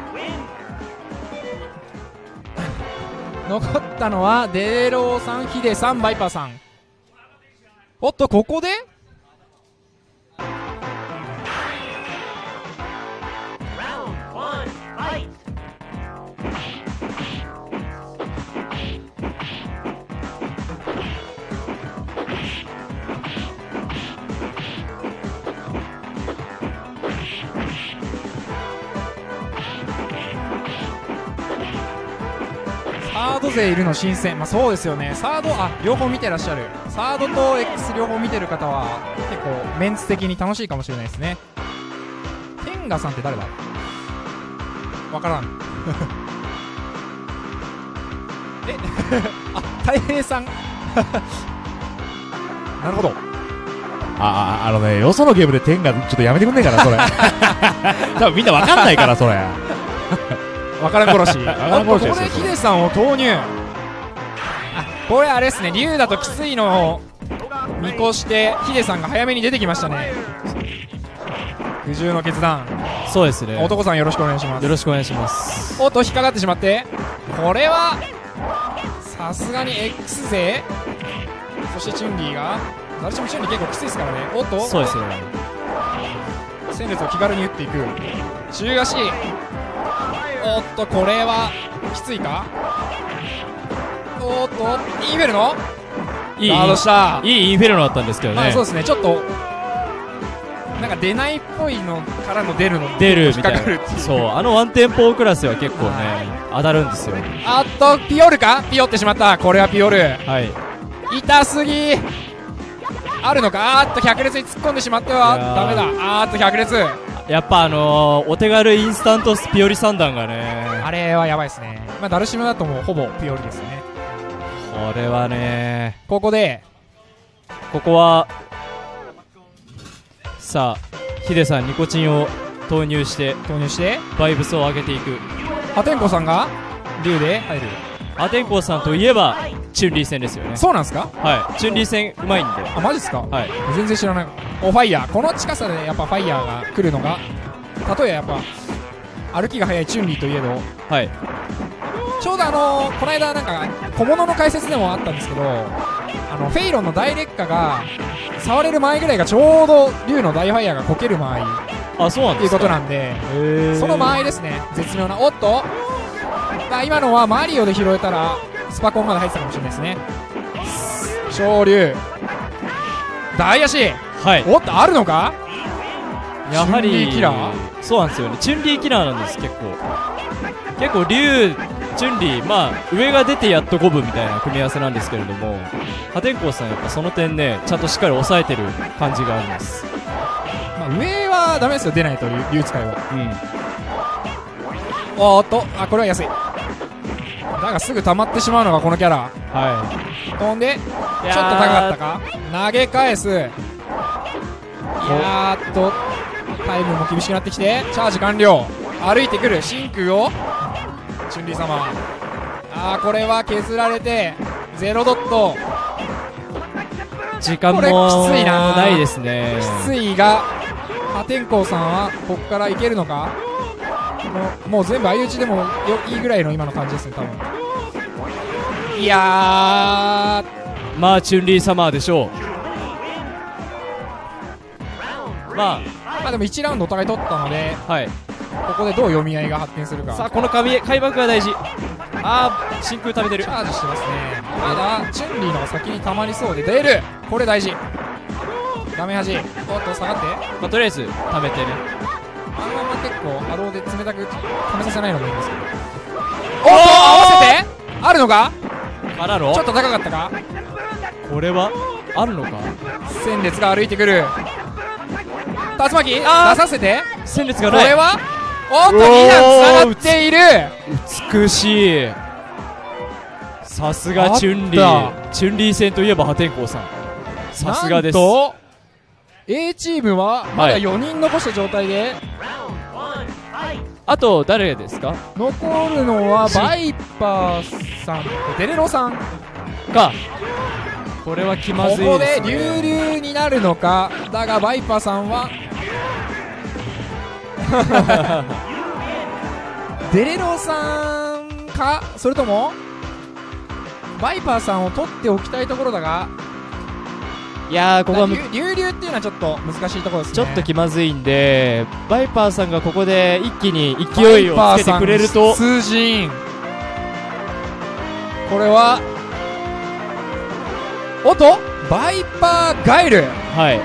残ったのはデローさん、ヒデさん、バイパーさん。おっとここでサード勢いるの新鮮。まあそうですよね。サード、あ、両方見てらっしゃる。サードと X 両方見てる方は結構メンツ的に楽しいかもしれないですね。テンガさんって誰だ。わからんえあ、太平さんなるほど。 あ、あ、あのね、よそのゲームで天がちょっとやめてくんねえかな、それ。多分みんなわかんないから、それ。 わからん殺し。 わからん殺しですよここでヒデさんを投入。あ、これあれですね。竜だときついのを見越してヒデさんが早めに出てきましたね。苦渋の決断。 そうですね。 男さんよろしくお願いします。 よろしくお願いします。 おっと引っかかってしまって、これはさすがに X 勢、そしてチュンリーが、ダルシムチュンリー結構きついですからね。おっとそうですね。 戦列を気軽に打っていく中足。おっとこれはきついか。おっとインフェルノいいガードしたいいインフェルノだったんですけどね。 まあそうですね。ちょっとなんか出ないっぽいのからの出るの出るみたいな。 引っかかるっていう。 そう、あのワンテンポクラスは結構ね、当たるんですよ。 あっとピオルか。ピオってしまった。これはピオル。 はい。 痛すぎ。あるのか。あーっと百列に突っ込んでしまってはダメだ。あーっと百列。 やっぱあのー、お手軽インスタントスピオリ三段がね、 あれはやばいですね。まあダルシムだともうほぼピオリですね。 これはね、 ここでここはさあヒデさんニコチンを投入して投入してバイブスを上げていく。 破天荒さんが竜で入る。 破天荒さんといえばチュンリー戦ですよね。 そうなんですか。 はい、チュンリー戦うまいんで。 あ、マジっすか。 はい。 全然知らない。おファイヤー、この近さでやっぱファイヤーが来るのが、例えばやっぱ歩きが速いチュンリーといえど、 はい。 ちょうどあのー、この間なんか小物の解説でもあったんですけど、あのフェイロンの大劣化が触れる前ぐらいがちょうど竜の大ファイヤーがこける間合い。 あ、そうなんっていうことなんで、その間合いですね。絶妙な。おっと、まあ、今のはマリオで拾えたらスパコンまで入ってたかもしれないですね。昇竜大足。 はい。 おっとあるのか。 やはりチュンリーキラー。 そうなんですよね。チュンリーキラーなんです。結構結構竜チュンリー、まあ上が出てやっと五分みたいな組み合わせなんですけれども、破天荒さんやっぱその点ねちゃんとしっかり抑えてる感じがあります。 まあ、上はダメですよ、出ないと竜使いは。 うん。 おーっと、あ、これは安い。だがすぐ溜まってしまうのがこのキャラ。 は飛んでちょっとい。 高かったか、投げ返す。いやーっとタイムも厳しくなってきて、チャージ完了。歩いてくる真空をチュンリー様、あーこれは削られてゼロドット。 時間もこれきついなないですね。 きついが破天荒さんはここからいけるのか。もう、もう全部相打ちでもよいいぐらいの今の感じですね多分。いやー、 まあチュンリーサマーでしょう。ままあでもいちラウンドお互い取ったので、 あはい。 ここでどう読み合いが発展するか。 さあこの開開幕が大事。あー真空食べてるチ。ャージしてますね。まだチュンリーのが先に溜まりそうで出る。これ大事。ダメ端。おっと下がって。 まあとりあえず貯めてね。 あのまま結構ハローで冷たく溜めさせないのもいいんですけど。おっと合わせてあるのか。 からのちょっと高かったか。 これはあるのか。 戦列が歩いてくる。竜巻出あーさせて。 戦列がない。 これはおっとおーに段つながっている。 美しい。さすがチュンリあっー。チュンリー戦といえば破天荒さん。さすがです。 なんと A チームはまだはいよにん残した状態で、 あと誰ですか。 残るのはバイパーさんとデレロさん。 か。これは気まこずいでね。 こです流流になるのか。だがバイパーさんはデレロさんか、それともバイパーさんを取っておきたいところだが、 いやーここはむ流流流っていうのはちょっと難しいところですね。 ちょっと気まずいんで、バイパーさんがここで一気に勢いをつけてくれると。 通陣。これはおっとバイパーガイル。 はい。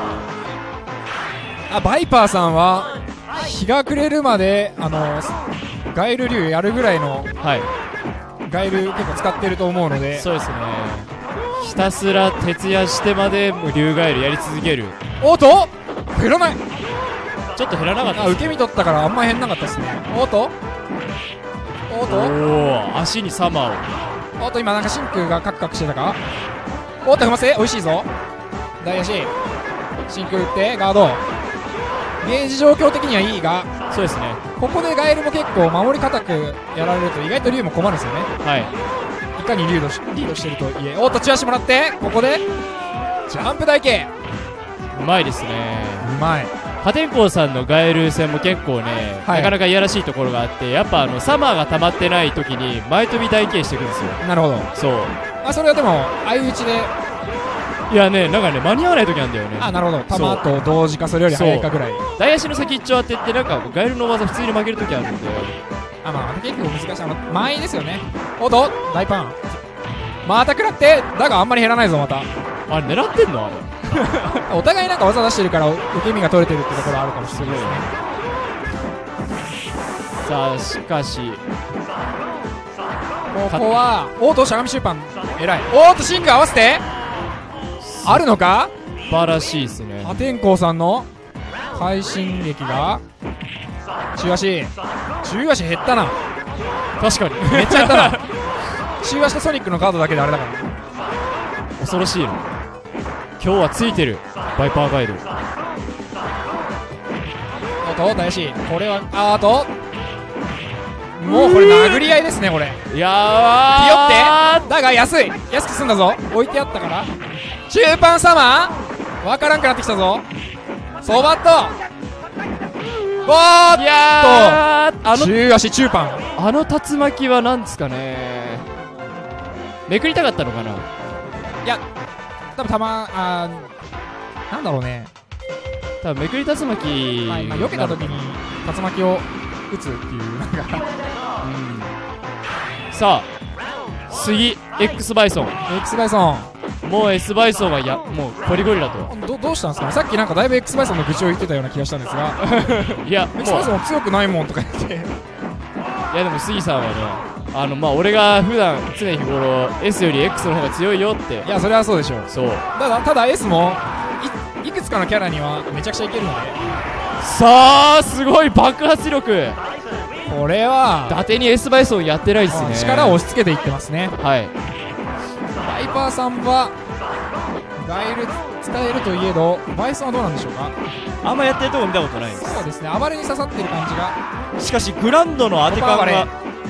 あ、バイパーさんは日が暮れるまであのガイル竜やるぐらいのはい。 ガイル結構使ってると思うので。 そうですね。ひたすら徹夜してまでもう竜ガエルやり続ける。 おっと減らない。 ちょっと減らなかったあ、 です。 受け身取ったからあんま減らなかったですね。おっとおっとおお、足にサマーを。 おっと今なんか真空がカクカクしてたか。おっと踏ませ、おいしいぞ大足。真空打ってガード。ゲージ状況的にはいいが、 そうですね。 ここでガエルも結構守り固くやられると意外と竜も困るんですよね。 はい。 いかにリードしリードしてるといえ。おっとチラシもらって、ここでジャンプ台形。 うまいですね。 うまい。 破天荒さんのガエル戦も結構ね、 はいなかなかいやらしいところがあって、やっぱあのサマーが溜まってない時に前飛び台形してくるんですよ。 なるほど。 そう。 あ、それはでも相打ちで、 いやね、なんかね、間に合わない時なんだよね。 あ、なるほど。弾と同時かそれより早いかぐらい。 台足の先っちょ当てってなんかガエルの技普通に負ける時あるんで。 あ、まあ結構難しい。あの満員ですよね。おっと大パン。また食らって、だがあんまり減らないぞまた。 あれ狙ってんのあれ。 お互いなんか技出してるから受け身が取れてるってところあるかもしれないですね。 さあしかしここはおっとしゃがみ終盤偉い。おっとシング合わせてあるのか。 素晴らしいですね。 破天荒さんの快進撃が中足中足減ったな。 確かにめっちゃ減ったな。中足とソニックのカードだけであれだから。 恐ろしいの。今日はついてるバイパーガイド。 おっと大足これはあーともうこれ殴り合いですねこれ。 いやピヨーってだが安い安く済んだぞ。置いてあったから中盤サマーわからんくなってきたぞ。ソバットわーっといやーあの中足中盤。 あの竜巻はなんですかね。めくりたかったのかな。 いや多分たまあーなんだろうね。 多分めくり竜巻、 まあ、今避けた時に竜巻を打つっていうなんかうん、さあ次 X バイソン。 X バイソンもう S バイソンはやもうゴリゴリだと。 ど, どうしたんですかね。さっきなんかだいぶ X バイソンの愚痴を言ってたような気がしたんですがいやもう X バイソン強くないもんとか言っていやでも杉さんはねあのまあ俺が普段常日頃 S より X の方が強いよって。 いやそれはそうでしょう。 そうただただ S も い, いくつかのキャラにはめちゃくちゃいけるので、 さあすごい爆発力。 これは伊達に S バイソンやってないっすね。 力を押し付けていってますね。 はい。 バイパーさんはガイル使えるといえど、バイソンはどうなんでしょうか。 あんまやってるとこ見たことないです。 そうですね、暴れに刺さってる感じが。 しかしグランドの当て感がう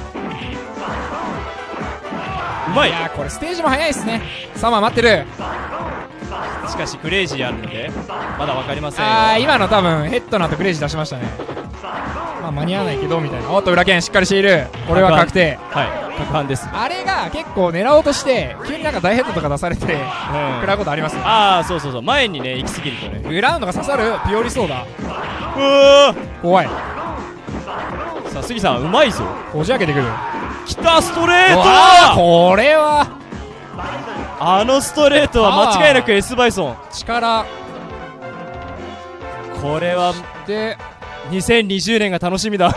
まい。 いやーこれステージも早いですね。サマー待ってる。 しかしクレイジーあるのでまだ分かりませんよ。 あー今の多分ヘッドの後クレイジー出しましたね。まあ間に合わないけどみたいな。おっと裏剣しっかりしている。これは確定。 はい確判です。 あれが結構狙おうとして急になんか大ヘッドとか出されて、うん、食らうことありますよ。 ああそうそうそう、前にね行き過ぎるとねグラウンドが刺さるピオリソーダ。 うわ怖い。 さあ杉さんうまいぞ。 こじ開けてくる。 きたストレート。 これはあのストレートは間違いなく S バイソン力。 これはでにせんにじゅうねんが楽しみだ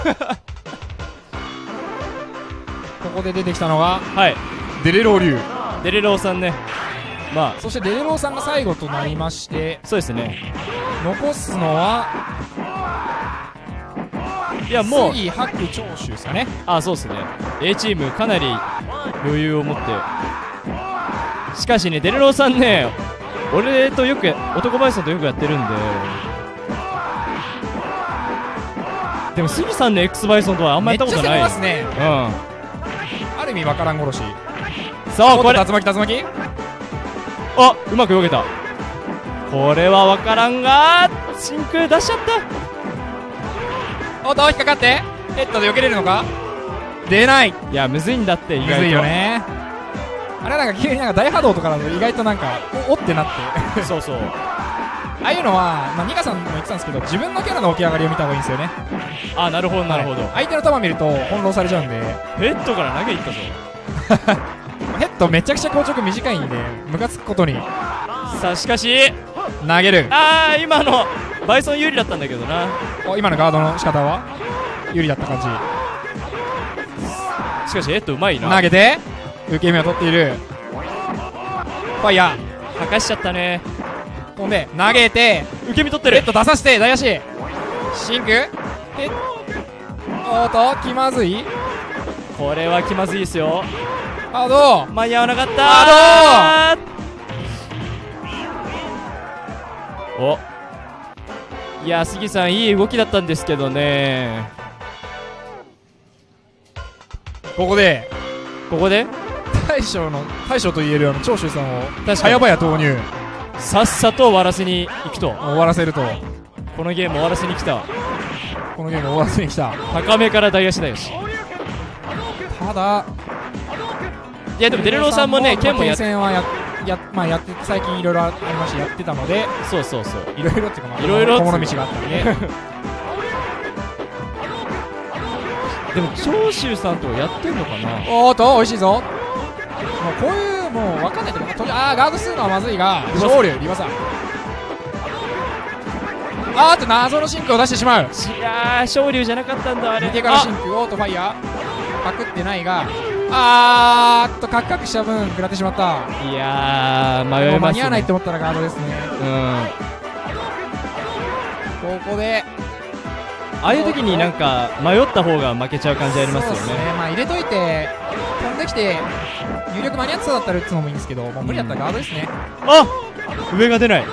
ここで出てきたのがはいデレロー流。 デレローさんね。まあそしてデレローさんが最後となりまして、 そうですね。 残すのはいやもう杉白長州ですかね。 あそうですね。 A チームかなり余裕を持って。しかしねデレローさんね俺とよく男バイソンとよくやってるんで。でも杉さんの X バイソンとはあんまりやったことない。 めっちゃ攻めますね。 うんある意味わからん殺し。 そうこれ竜巻竜巻。 あうまく避けた。これは分からんが真空出しちゃった。 おっと引っかかってヘッドで避けれるのか。出ない。 いやむずいんだって意外と。 むずいよね。あれなんか急になんか大波動とかだと意外となんかおおってなってそうそうああいうのは、まあ、ニカさんも言ってたんですけど自分のキャラの起き上がりを見た方がいいんですよね。 あなるほどなるほど、 はい、相手の球見ると翻弄されちゃうんでヘッドから投げいったぞヘッドめちゃくちゃ硬直短いんでムカつくことに。 さあしかし投げる。 あー今のバイソン有利だったんだけどな。 お今のガードの仕方は有利だった感じ。 しかしヘッドうまいな。 投げて受け身を取っている。ファイヤー吐かしちゃったね。 飛んで投げて受け身取ってる。 ヘッド出させて大足シンクヘッおーと気まずい。 これは気まずいですよ。 ハード間に合わなかったー。 ハーおいや杉さんいい動きだったんですけどね。 ここでここで大将の大将と言えるような長州さんを確かに早々投入。 さっさと終わらせに行くと。 終わらせるとこのゲーム終わらせに来た。 このゲーム終わらせに来た。 高めから大足だよし。 ただいやでもデレローさんもね剣もやっ戦はやや,、まあ、やって最近いろいろありましてやってたのでそうそうそういろいろっていうかまあいろいろ小物道があったんででも長州さんとやってんのかな。 おーっと美味しいぞ。もうこういうもう分かんないけどとあーガードするのはまずいが昇竜リバサあーっと謎のシンクを出してしまう。 いやー昇竜じゃなかったんだあれ。 見てからシンクオートファイヤーパクってないがあーっとカクカクした分食らってしまった。 いやー迷いますね。 間に合わないって思ったらガードですね。 うんここでああいう時になんか迷った方が負けちゃう感じありますよね。 そうですね、まあ入れといて飛んできて有力間に合ってそうだったら打つのもいいんですけどもう無理だったらガードですね。 あ上が出ない。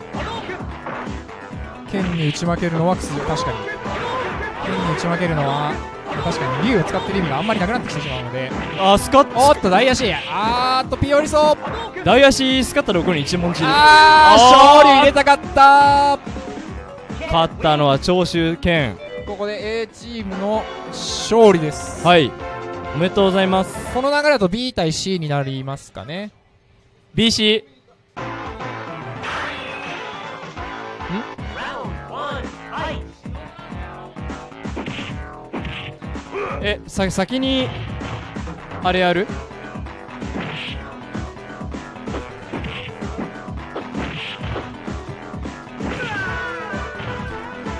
剣に打ち負けるのは確かに剣に打ち負けるのは確かに竜を使ってる意味があんまりなくなってきてしまうので。 あスカッおっと大足あーっとピオリソ大足スカッタの横に一文字。 あー勝利入れたかったー。 勝ったのは長州剣。 ここで A チームの勝利です。 はいおめでとうございます。 この流れだと B 対 C になりますかね。 ビーシー えさ先にあれやる。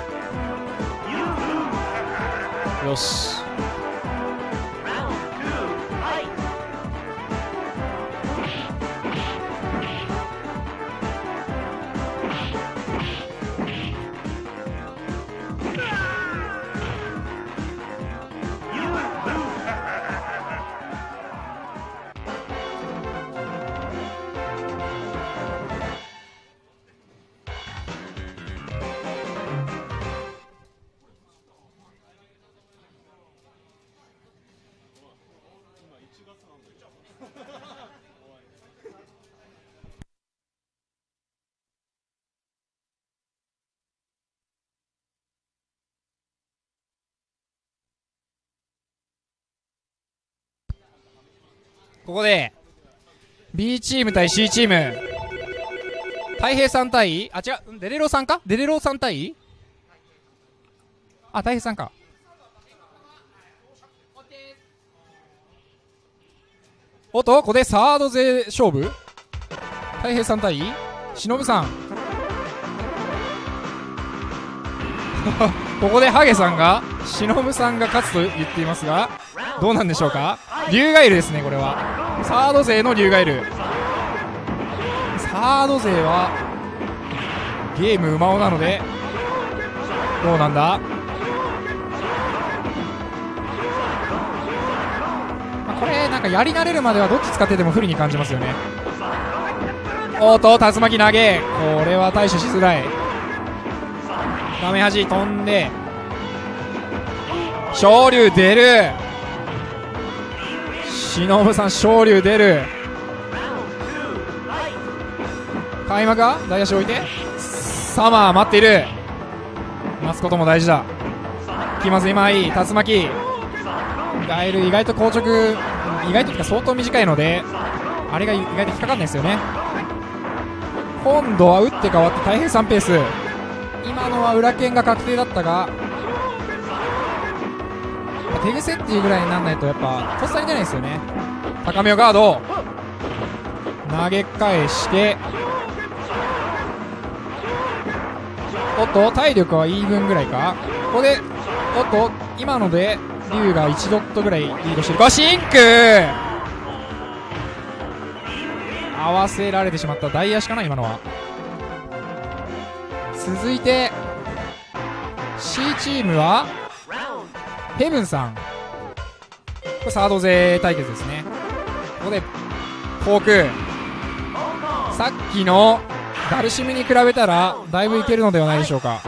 よしここで B チーム対 C チーム、太平さん対、あ、違う、デレロさんか、デレロさん対、あ、太平さんか。おっと、ここでサード勢勝負、太平さん対忍さんここでハゲさんが忍さんが勝つと言っていますが、どうなんでしょうか。竜ガイルですね、これはサード勢の竜ガイル。サード勢はゲーム馬尾なので、どうなんだ。これなんかやり慣れるまではどっち使ってても不利に感じますよね。おっと、竜巻投げ、これは対処しづらい。画面端飛んで昇竜出る、忍さん昇竜出る。開幕は大足置いてサマー待っている。待つことも大事だ。気まずい、まあいい。竜巻ガイル意外と硬直、意外というか相当短いので、あれが意外と引っかかんないですよね。今度は打って変わって太平さんペース。今のは裏剣が確定だったが、手癖っていうぐらいにならないとやっぱとっさに出ないですよね。高めをガード投げ返して、おっと体力はイーブンぐらいか。ここでおっと今ので竜がいちドットぐらいリードしてるか。シンク合わせられてしまった。大足かな今のは。続いて C チームはヘブンさん、これサード勢対決ですね。ここでフォーク、さっきのダルシムに比べたらだいぶいけるのではないでしょうか。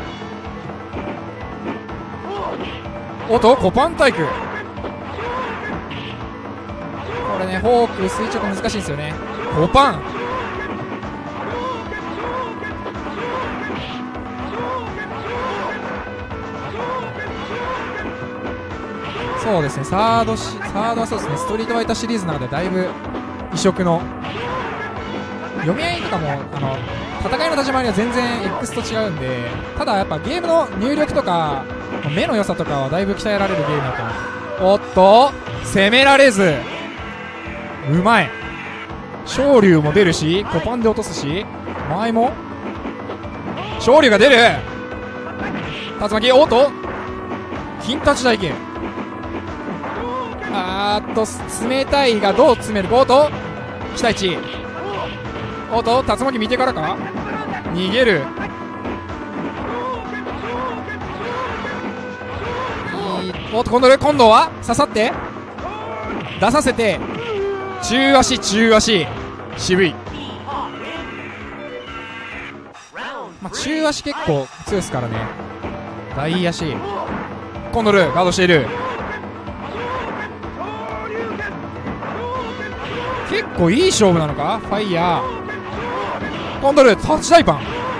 おっとコパンタイク、これねフォーク垂直難しいんですよね。コパンそうですね、サードしサードはそうですね、ストリートファイターシリーズなのでだいぶ異色の読み合いとかも、あの戦いの立ち回りは全然 X と違うんで、ただやっぱゲームの入力とか目の良さとかはだいぶ鍛えられるゲームだと思う。おっと攻められず、うまい。昇竜も出るし、コパンで落とすし、前も昇竜が出る。竜巻、おっと金太体験、あーっと冷たいがどう詰めるか。おっと期待値、おっと竜巻見てからか、逃げる。おっと今度今度は刺さって出させて、中足中足渋い、まあ、中足結構強いですからね。大足コンドルガードしている。結構いい勝負なのか。ファイヤーコンドルタッチダイパン、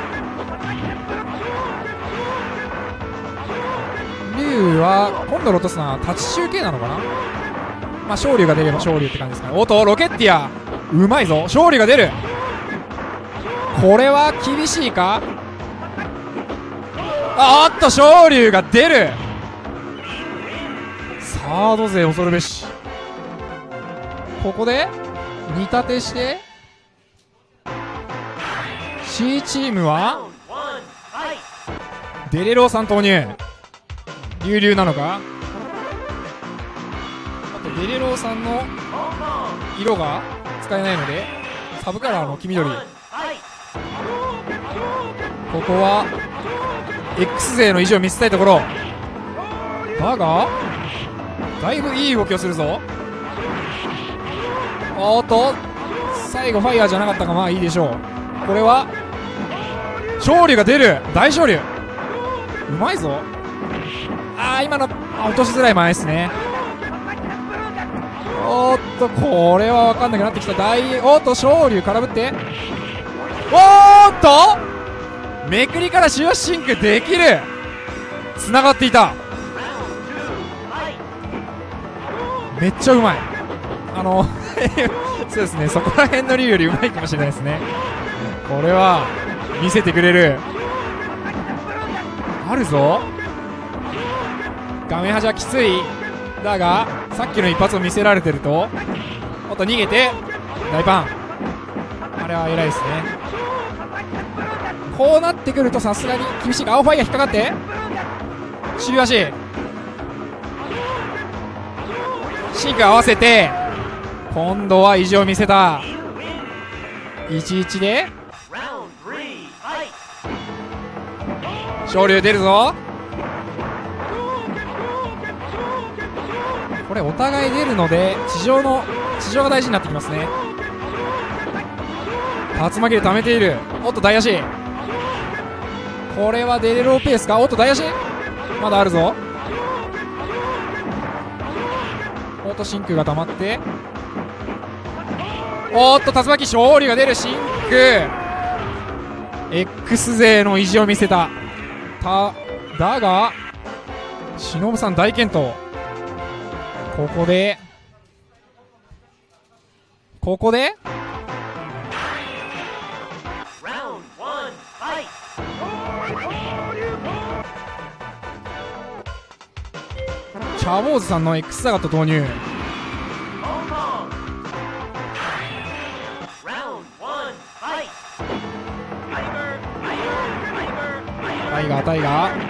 竜はコンドル落とすのはタッチ集計なのかな。まあ昇竜が出れば昇竜って感じですかね。おっとロケッティアうまいぞ。昇竜が出る。これは厳しいか。あーっと昇竜が出る。サード勢恐るべし。ここで煮立てして C チームはデレローさん投入。流々なのか。あとデレローさんの色が使えないのでサブカラーの黄緑。ここは X 勢の意地を見せたいところだが、だいぶいい動きをするぞ。おっと最後ファイヤーじゃなかったか。まあいいでしょう。これは昇竜が出る。大昇竜うまいぞ。あー今の落としづらい前ですね。おっとこれは分かんなくなってきた。大おっと昇竜空振って、おーっとめくりからシュアシンクできる。つながっていた。めっちゃうまい。あのそうですね、そこら辺の竜よりうまいかもしれないですね。これは見せてくれる。あるぞ。画面端はきつい。だがさっきの一発を見せられてると、おっと逃げて大パン。あれは偉いですね。こうなってくるとさすがに厳しい。青ファイヤー引っかかって尻足シンク合わせて、今度は意地を見せた。いちいちで昇竜出るぞ。これお互い出るので地上の地上が大事になってきますね。竜巻で溜めている。おっと大足。これはデレローペースか。おっと大足まだあるぞ。おっと真空が溜まって、おっと竜巻勝利が出る。真空 X 勢の意地を見せた。ただが忍さん大健闘。ここでここでチャボーズさんの X サガット投入。タイガータイガー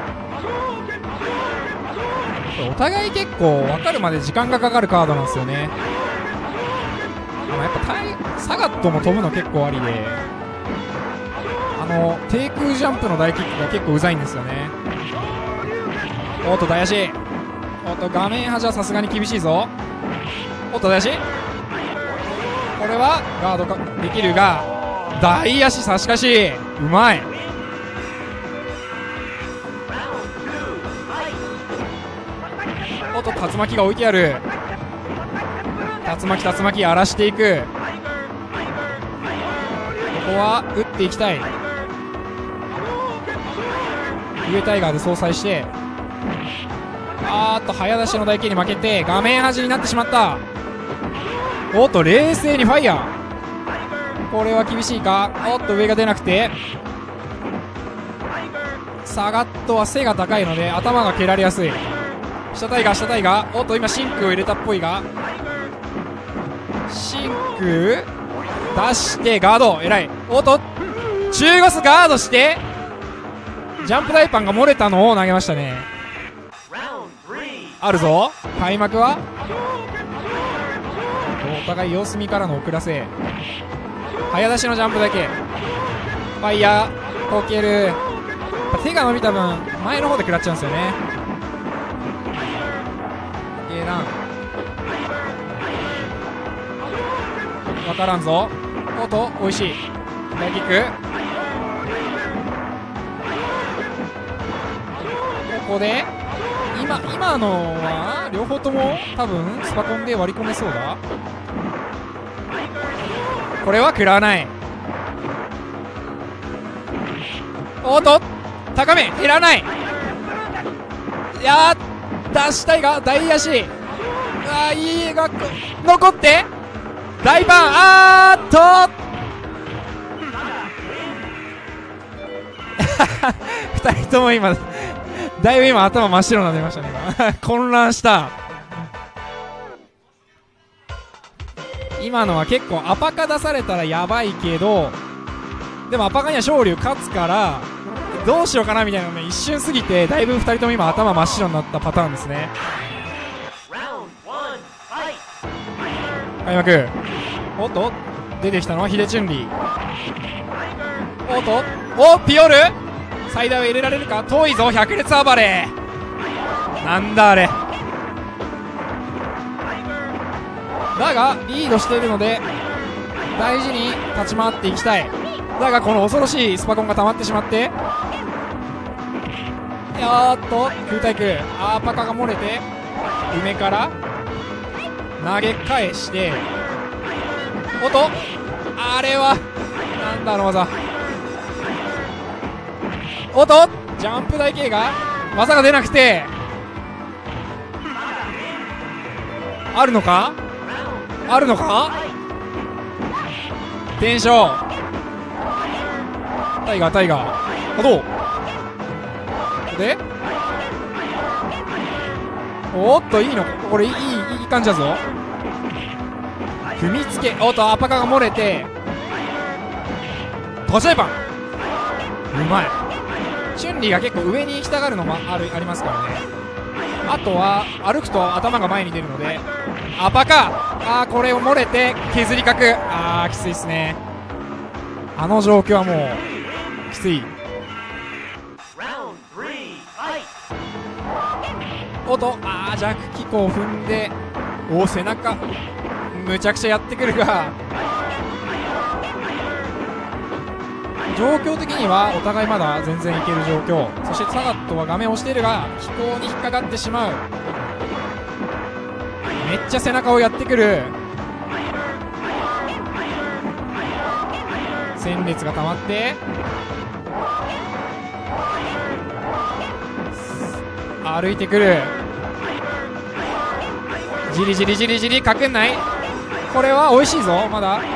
お互い結構分かるまで時間がかかるカードなんですよね。あのやっぱタイサガットも飛ぶの結構ありで、あの低空ジャンプの大キックが結構うざいんですよね。おっと大足。おっと画面端はさすがに厳しいぞ。おっと大足。これはガードかできるが大足さ、しかしうまい。おっと竜巻が置いてある。竜巻竜巻荒らしていく。ここは打っていきたい。上タイガーで相殺して、あーっと早出しの台形に負けて画面端になってしまった。おっと冷静にファイヤー。これは厳しいか。おっと上が出なくて、サガットは背が高いので頭が蹴られやすい。下タイガー下タイガー。おっと今真空を入れたっぽいが、真空出してガード偉い。おっと中ゴスガードしてジャンプ大パンが漏れたのを投げましたね。あるぞ。開幕はお互い様子見からの遅らせ。早出しのジャンプだけ。ファイヤーこける。手が伸びた分前の方で食らっちゃうんですよね。ええな分からんぞ。おっとおいしい大キック。ここで今今のは両方とも多分スパコンで割り込めそうだ。これは食らわない。おっと高め減らない。いやー出したいが大足。あーいいが残って大パン。あーっとふたりとも今だいぶ今頭真っ白になりましたね今混乱した。今のは結構アパカ出されたらやばいけど、でもアパカには昇竜勝つからどうしようかなみたいなのね一瞬過ぎて、だいぶふたりとも今頭真っ白になったパターンですね。開幕。おっと出てきたのはヒデチュンリー。おっとおピオル最大を入れられるか。遠いぞ百列暴れ。なんだあれ。だがリードしているので大事に立ち回っていきたい。だがこの恐ろしいスパコンが溜まってしまって、やーっと空対空アーパカが漏れて梅から投げ返して、おっとあれはなんだあの技。おっとジャンプ台形が技が出なくて、あるのか。 あるのか。テンションタイガータイガーあ、どうで、おっといいのこれ、いいいい感じだぞ。踏みつけ、おっとアパカが漏れてトジャイパンうまい。チュンリーが結構上に行きたがるのもあるありますからね。あとは歩くと頭が前に出るのでアパカ、あーこれを漏れて削り角、あーきついっすね。あの状況はもうきつい。おっと、あー弱気候を踏んで、お背中むちゃくちゃやってくるが、状況的にはお互いまだ全然いける状況。そしてサガットは画面を押しているが飛行に引っかかってしまう。めっちゃ背中をやってくる。戦列が溜まって歩いてくる。じりじりじりじりかけない。これは美味しいぞ。まだ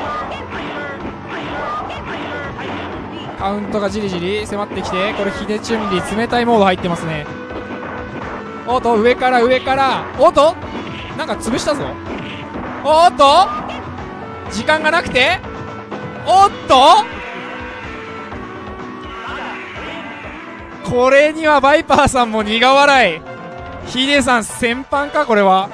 カウントがじりじり迫ってきて、これヒデチュンリ冷たいモード入ってますね。おっと上から上から、おっとなんか潰したぞ。おっと時間がなくて、おっとこれにはバイパーさんも苦笑い。ヒデさん先般かこれは。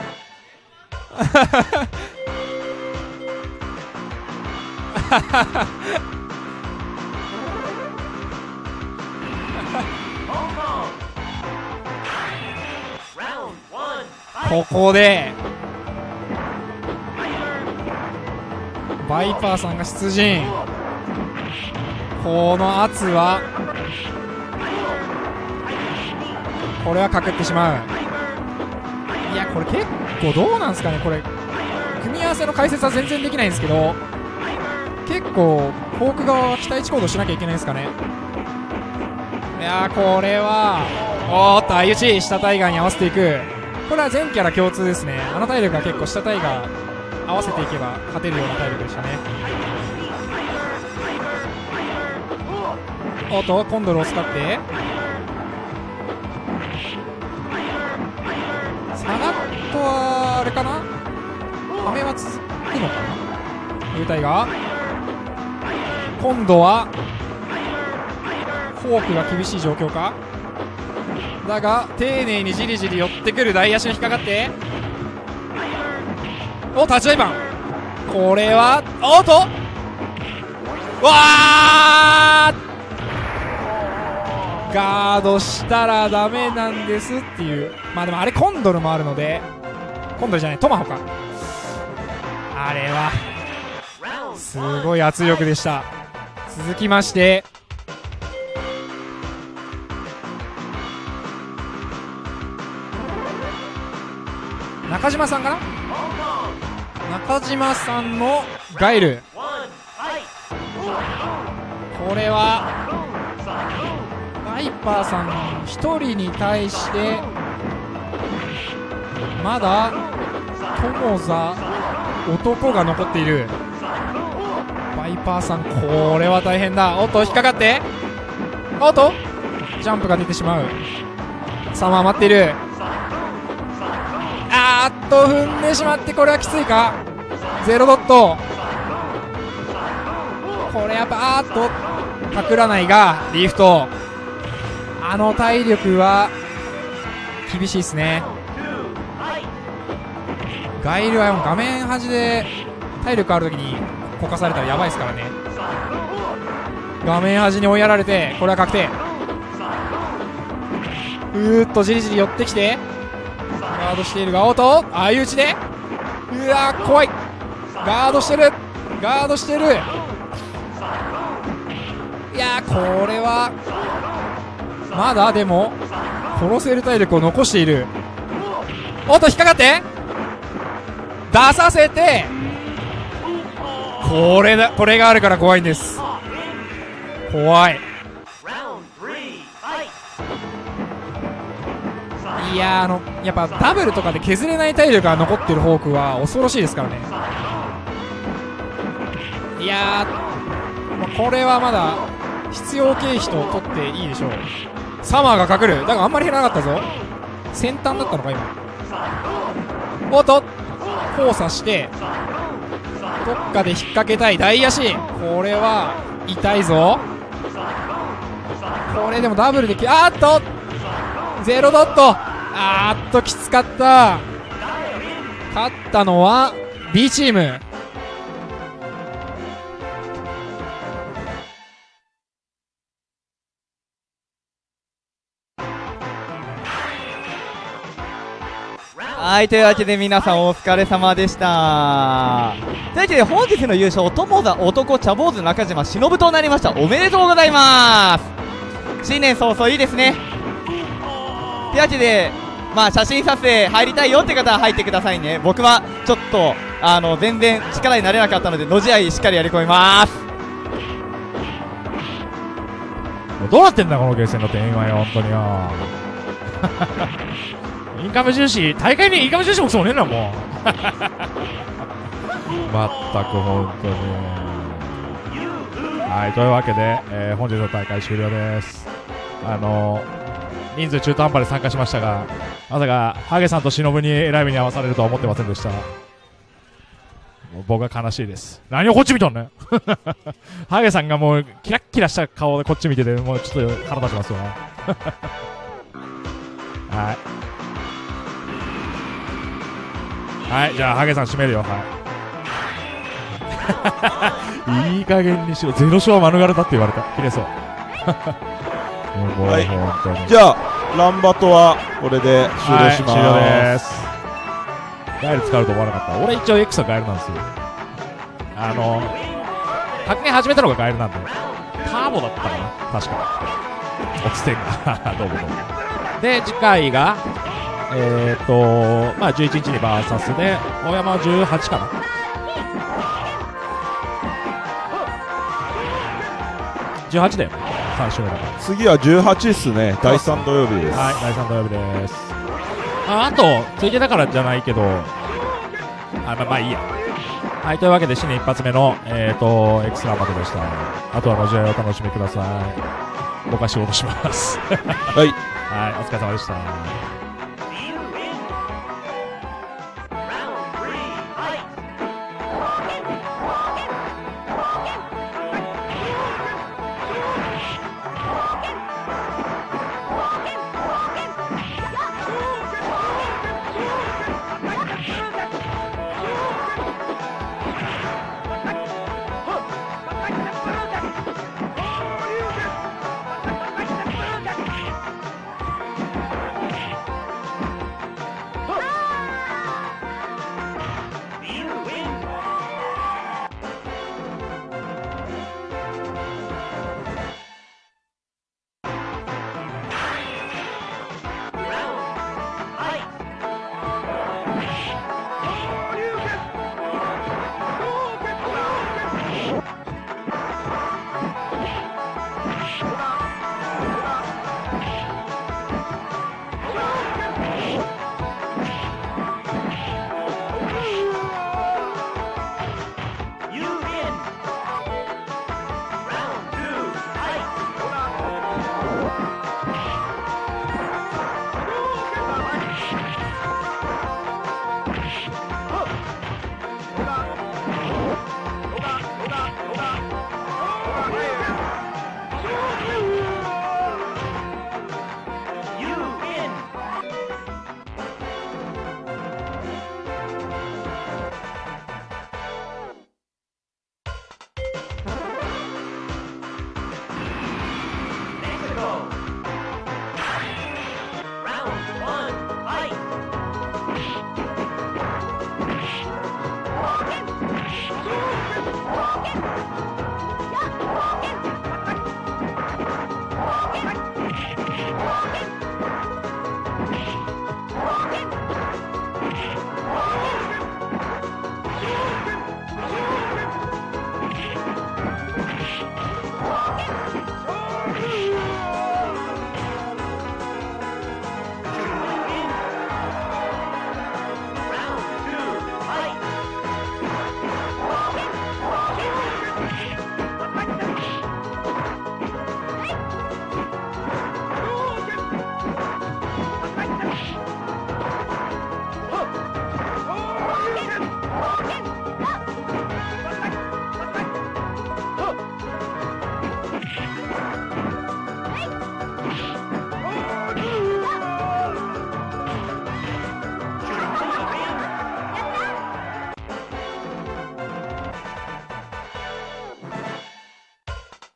ここでバイパーさんが出陣。この圧はこれはかくってしまう。いやこれ結構どうなんですかね。これ組み合わせの解説は全然できないんですけど、結構フォーク側は期待値行動しなきゃいけないですかね。いやこれはおーっと相打ち下タイガーに合わせていく。これは全キャラ共通ですね。あの体力は結構下タイガー合わせていけば勝てるような体力でしたね。おっとコンドルを使ってサガットはあれかな、雨は続くのかな。有体が今度はフォークが厳しい状況か。だが丁寧にじりじり寄ってくる大足に引っかかって、お立ち合い板、これはおっとわーガードしたらダメなんですっていう。まあでもあれコンドルもあるので、コンドルじゃないトマホか、あれはすごい圧力でした。続きまして中島さんかな。中島さんのガイル、これはバイパーさんひとりに対してまだ友座男が残っている。バイパーさんこれは大変だ。おっと引っかかって、おっとジャンプが出てしまう。さま待っている。あーっと踏んでしまって、これはきついか。ゼロドット、これやっぱあーっとパクらないがリフト、あの体力は厳しいですね。ガイルは画面端で体力あるときにこかされたらやばいですからね。画面端に追いやられて、これは確定。うーっとじりじり寄ってきてガードしているが、おっと相打ちで、うわー怖い。ガードしてるガードしてる。いやーこれはまだでも殺せる体力を残している。おっと引っかかって出させて、これだ、これがあるから怖いんです。怖い。いやーあのやっぱダブルとかで削れない体力が残ってるフォークは恐ろしいですからね。 いやー、まあこれはまだ必要経費と取っていいでしょう。サマーが隠る。だからあんまり減らなかったぞ。先端だったのか今。おっと交差してどっかで引っ掛けたい大足。これは痛いぞ。これでもダブルでき、あーっとゼロドット、あーっときつかった。勝ったのは B チーム。 はい、というわけで皆さんお疲れ様でした。というわけで本日の優勝、友座男茶坊主中島忍となりました。おめでとうございます。新年早々いいですね。というわけで、まあ写真撮影入りたいよって方は入ってくださいね。僕はちょっとあの全然力になれなかったので、のじ合いしっかりやり込みます。 もうどうなってんだこのゲーセンだって今よ、本当によ。インカム重視、大会にインカム重視もそうねえな、もう。まったく本当に。はい、というわけで、えー、本日の大会終了です。あのー、人数中途半端で参加しましたが、まさかハゲさんと忍にえらい目に遭わされるとは思ってませんでした。もう僕は悲しいです。何をこっち見とんねん。ハゲさんがもうキラッキラした顔でこっち見てて、もうちょっと腹立ちますわ。はい。はい、じゃあハゲさん締めるよ。はい。いい加減にしろ。ゼロ勝は免れたって言われた。切れそう。もうはい本当に。 じゃあランバトはこれで終了します。 はい、終了です。ガエル使うと思わなかった。俺一応 X はガエルなんですよ。あの格ゲー始めたのがガエルなんで、ターボだったかな確か。落ちてんがどうもどうも。で次回がえーとまあじゅういちにちにバーサスで大山はじゅうはちかな。じゅうはちだよね。さん週目だから。 次はじゅうはちっすね。だいさん土曜日です。 はい、だいさん土曜日です。あ, あとついてだからじゃないけど、あまあまあいいや。はい、というわけで新年一発目のえーと X ランバトでした。あとは路地合いをお楽しみください。僕は仕事します。 はいはい、お疲れ様でした。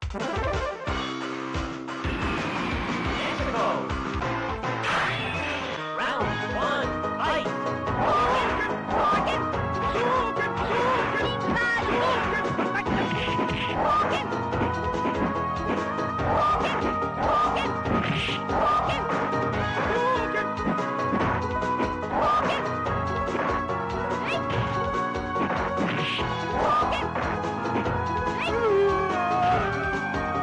「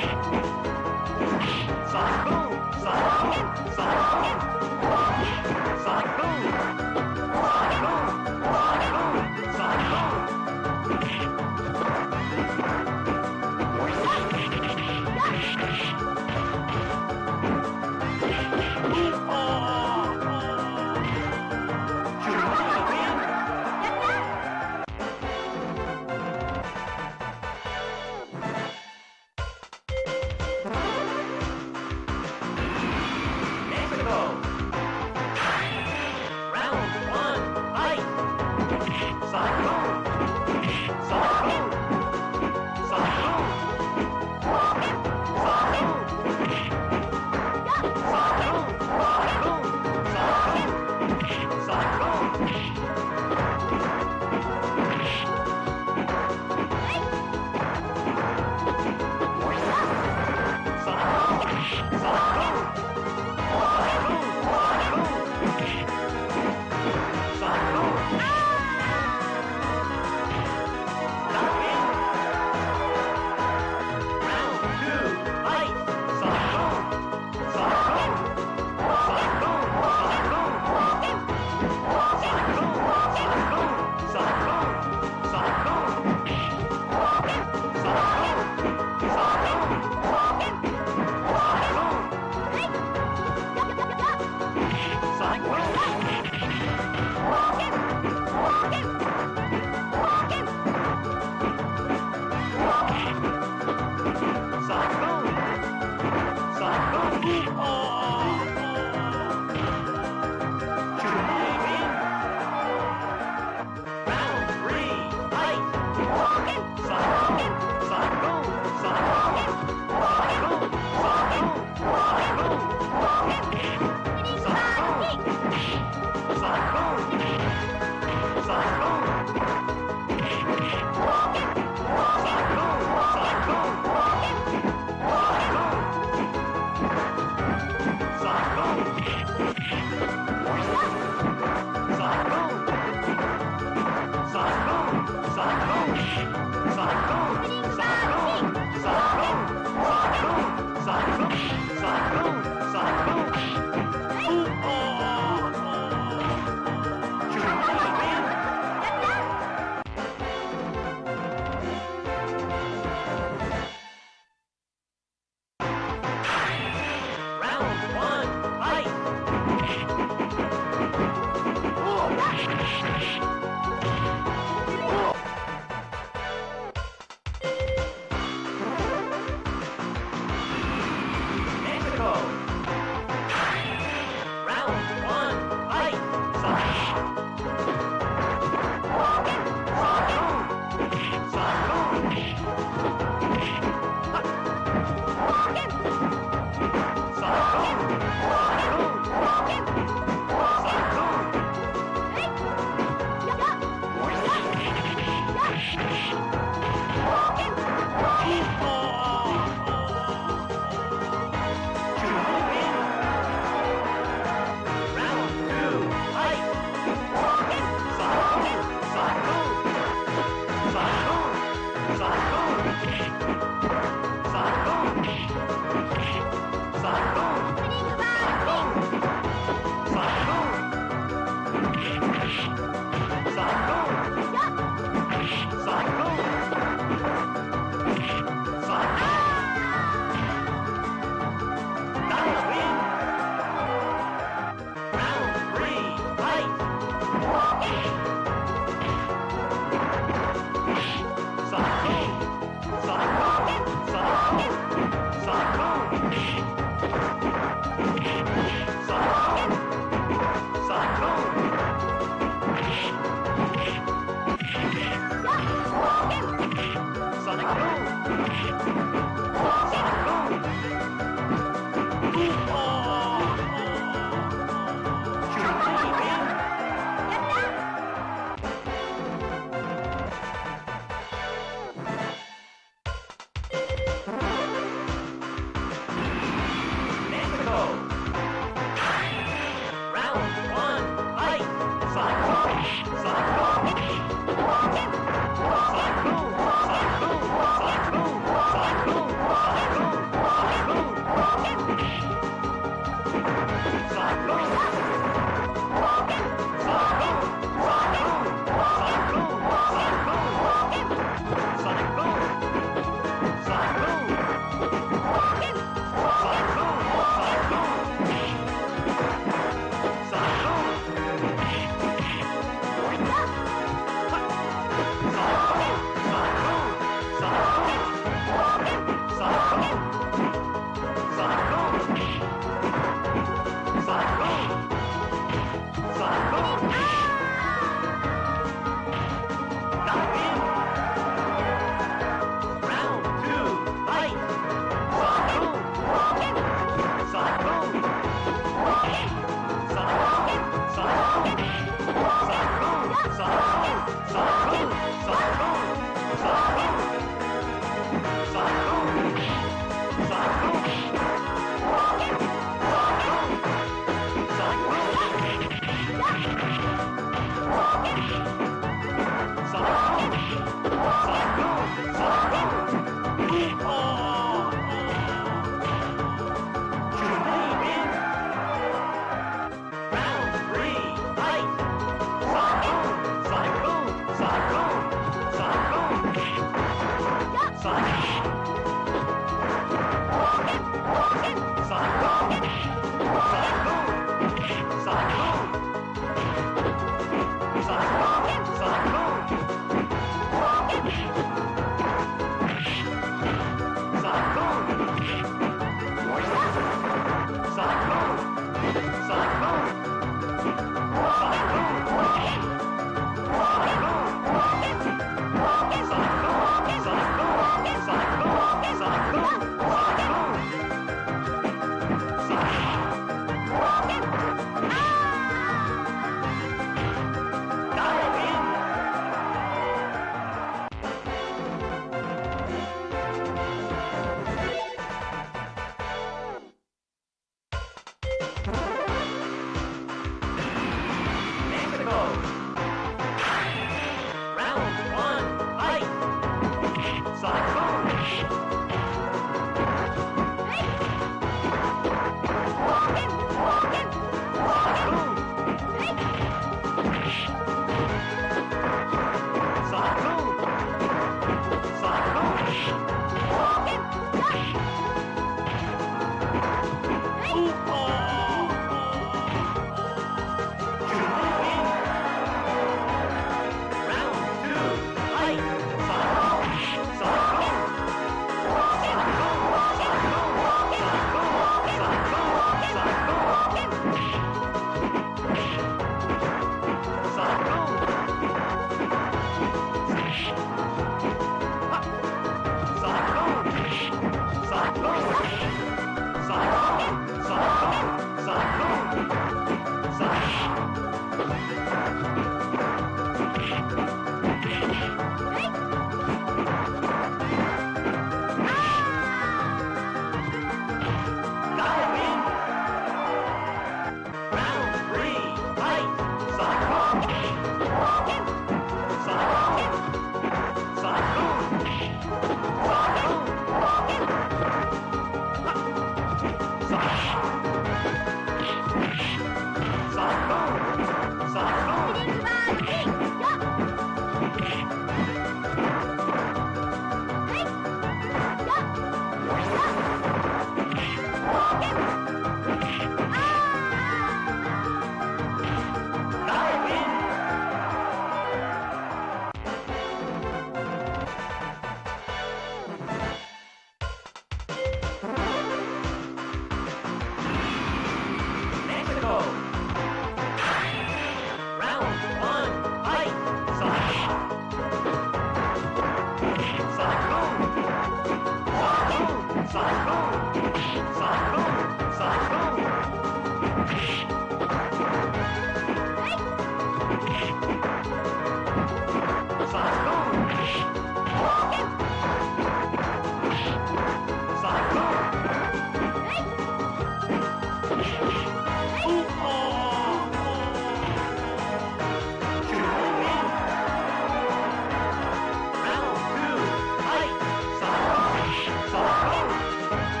Round two, fight!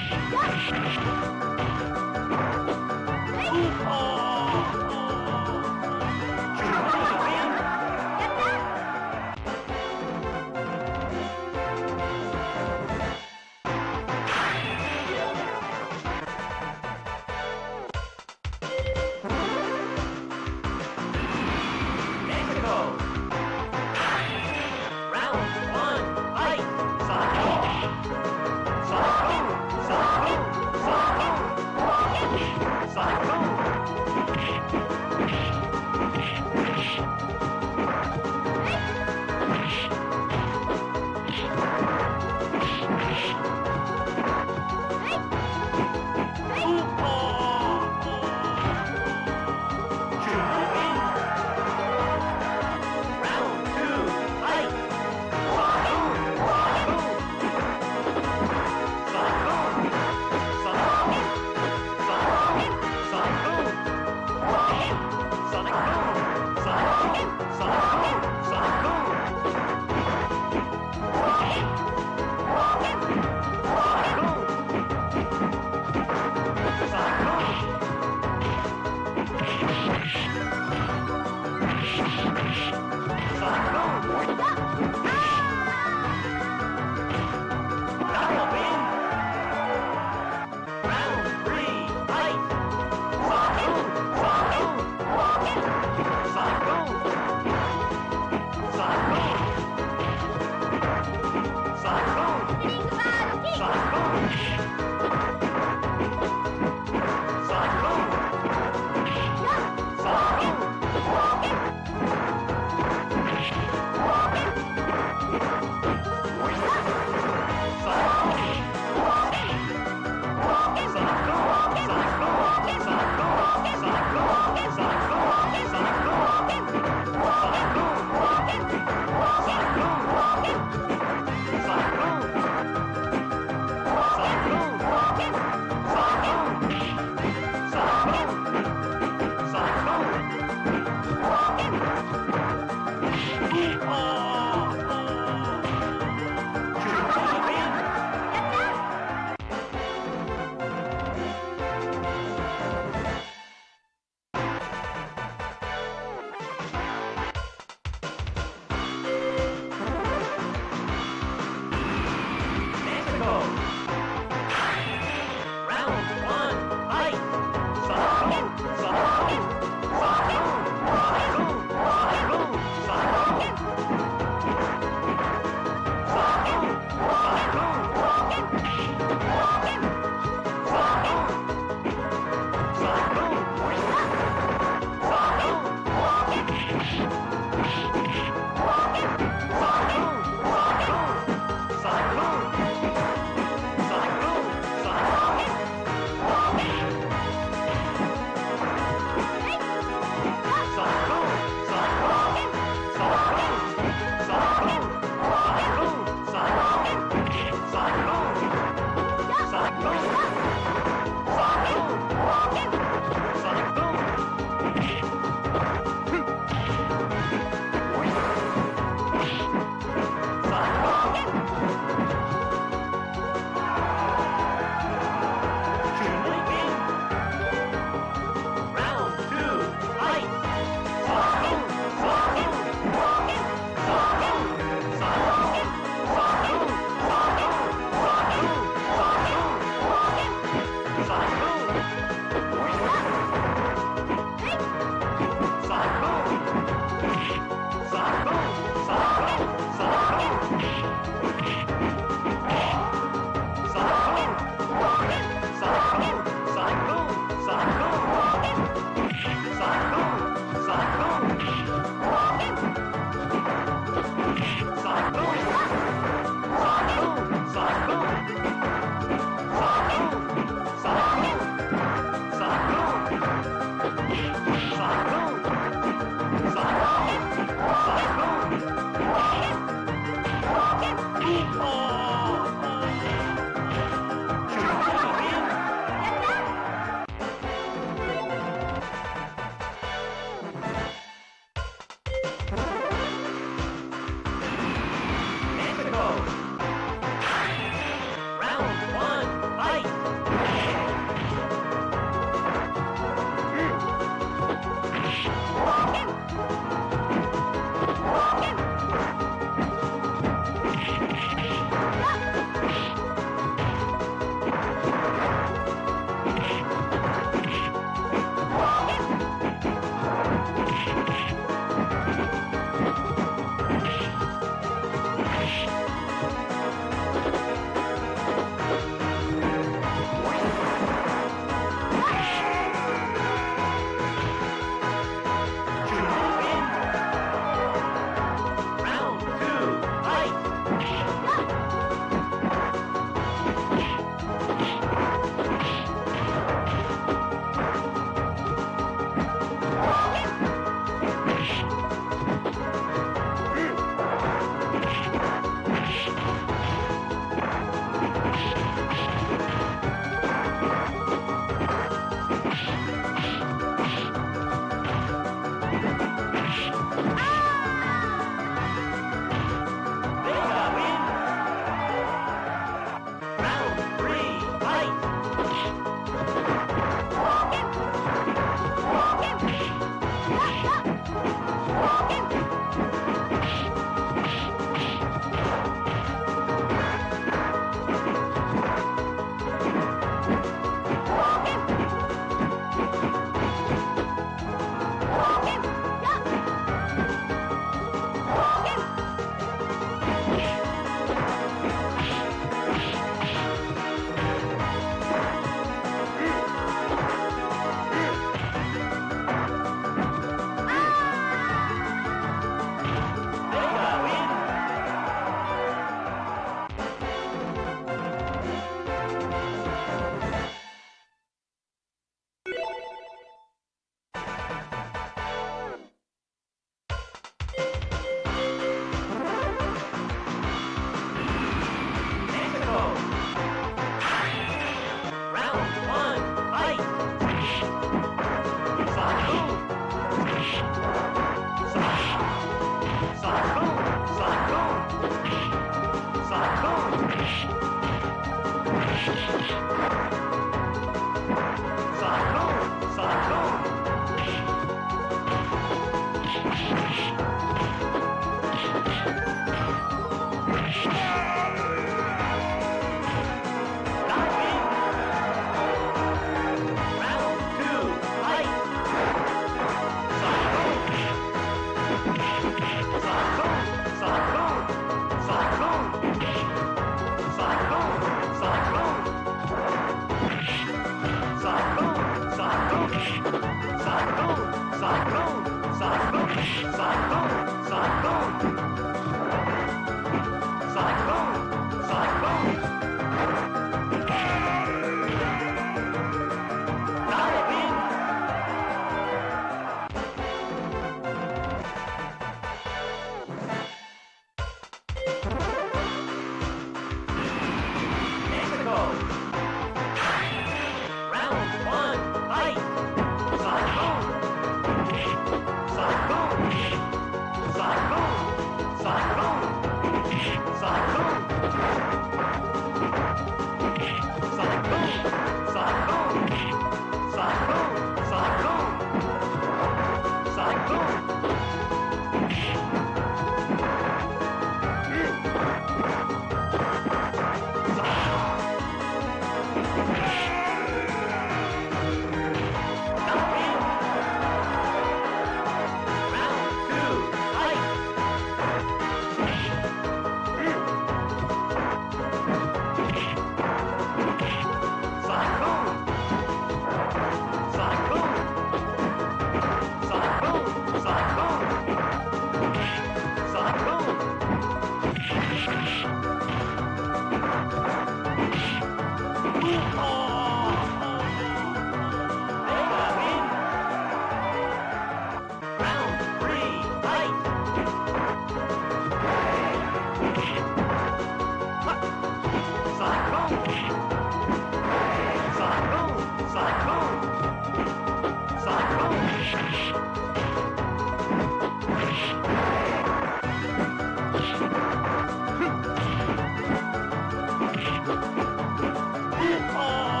Oh!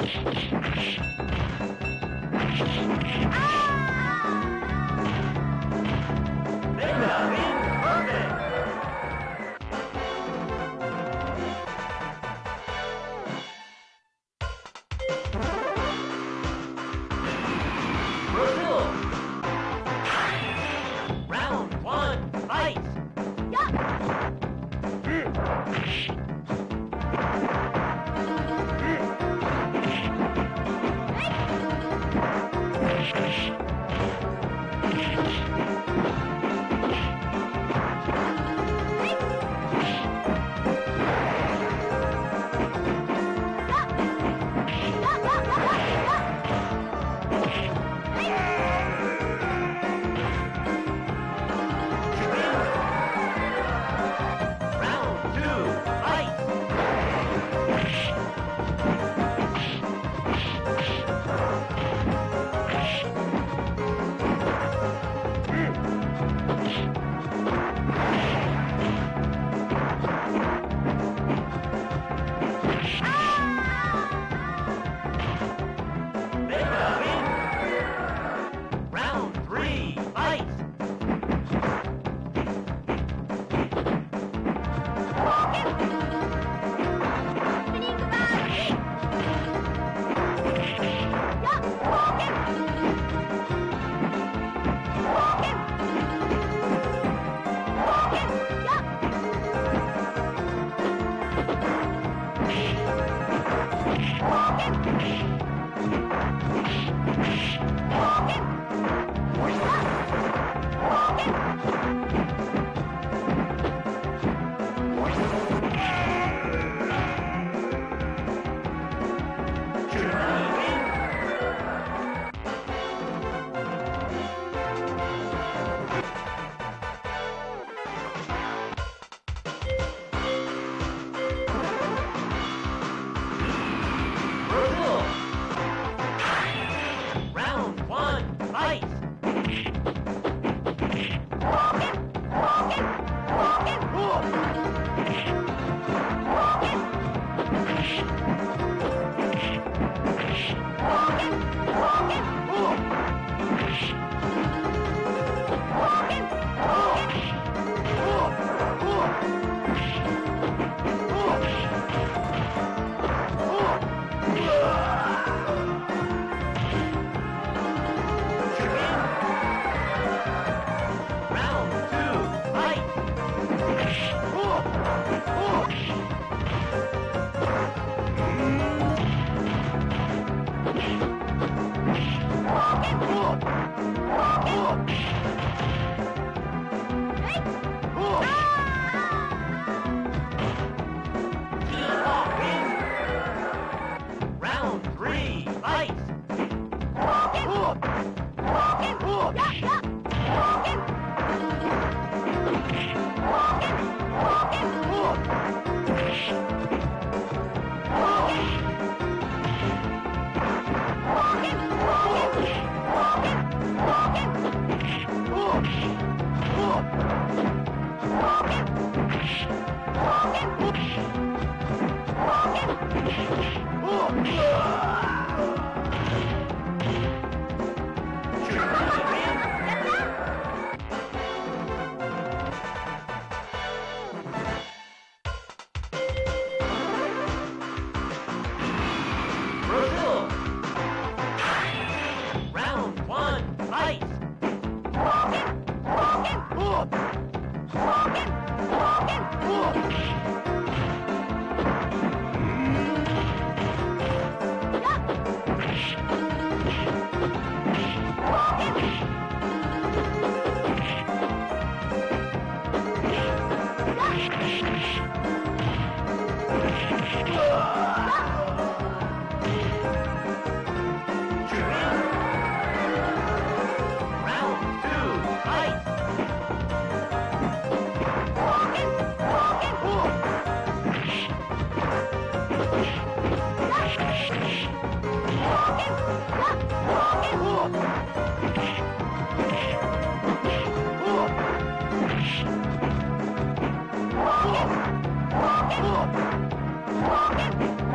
Walk it!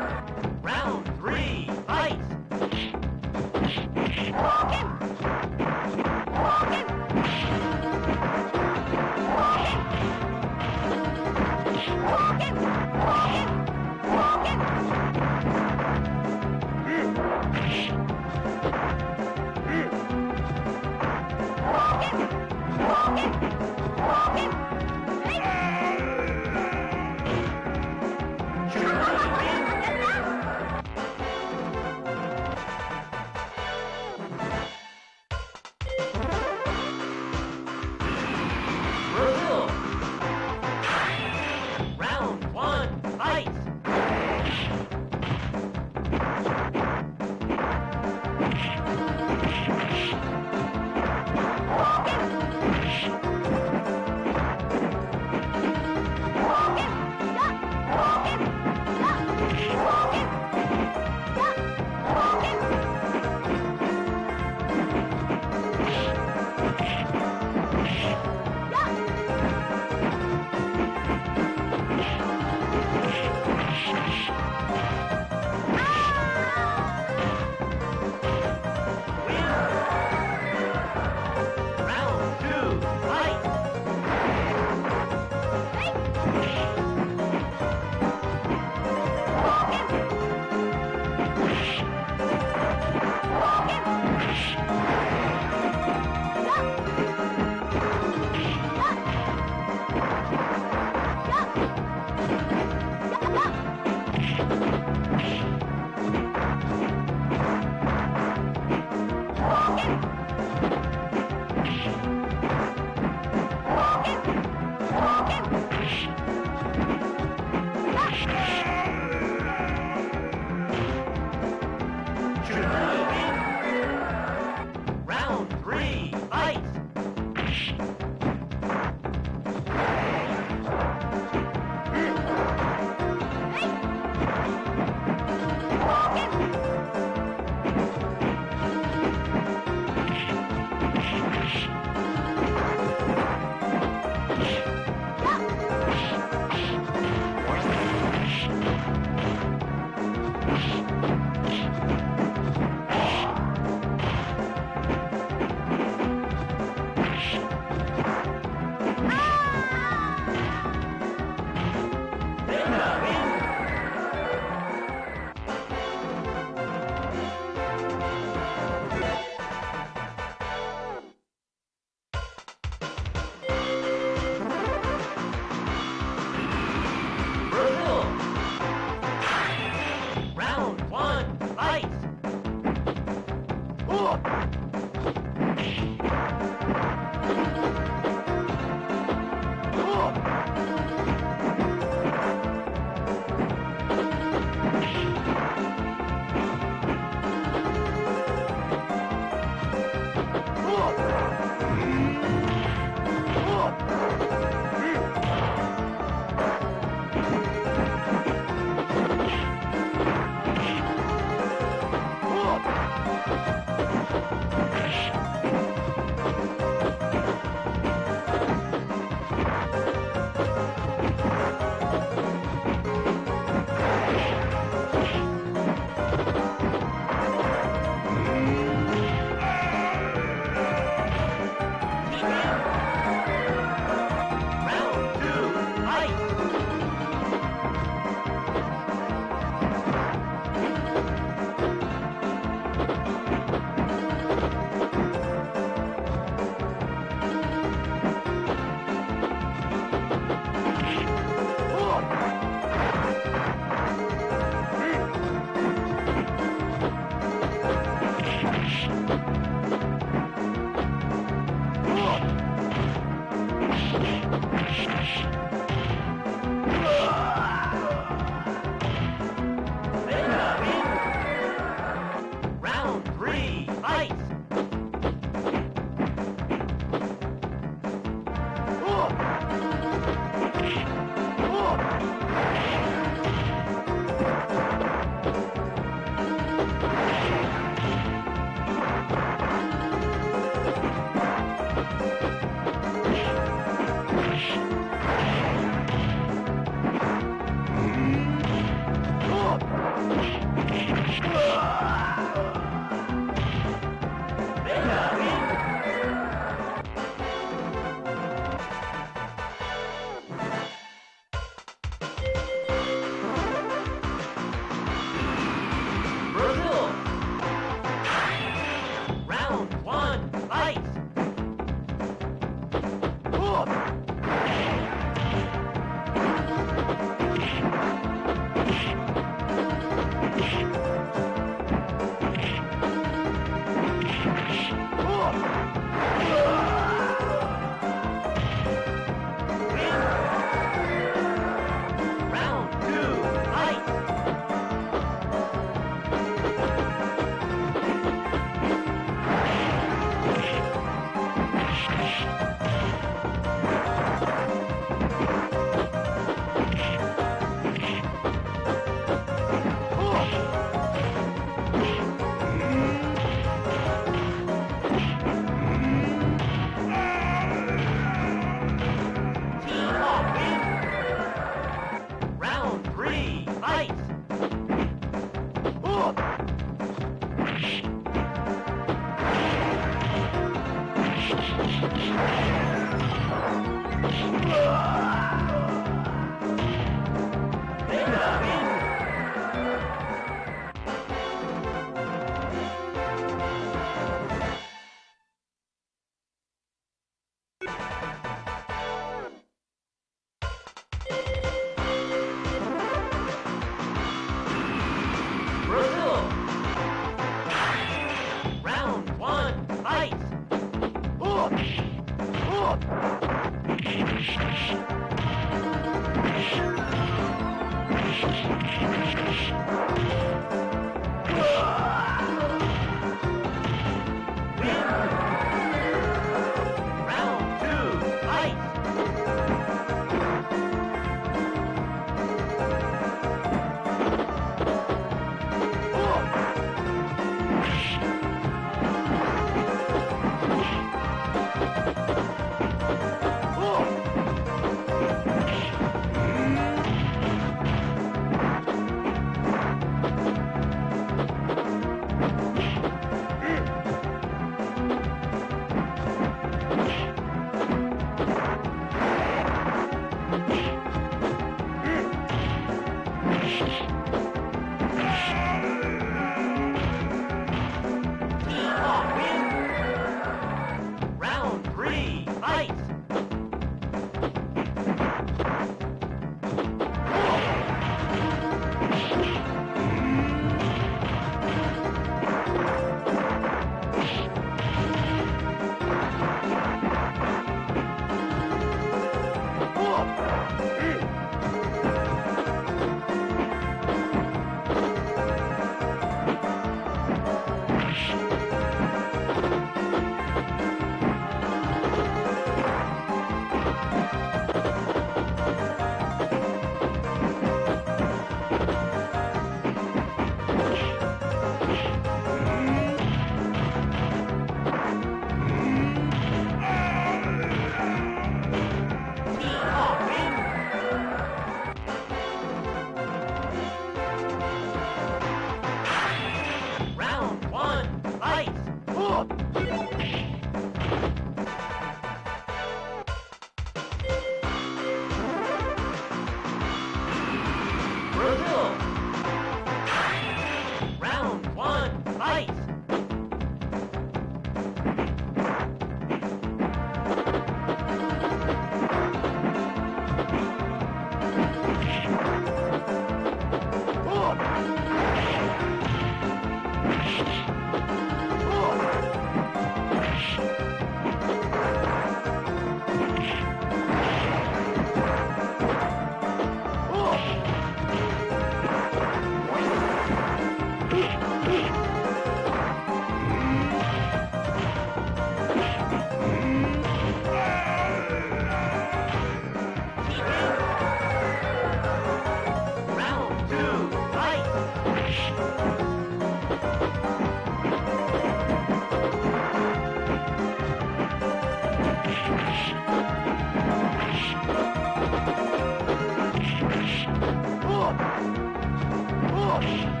Oh!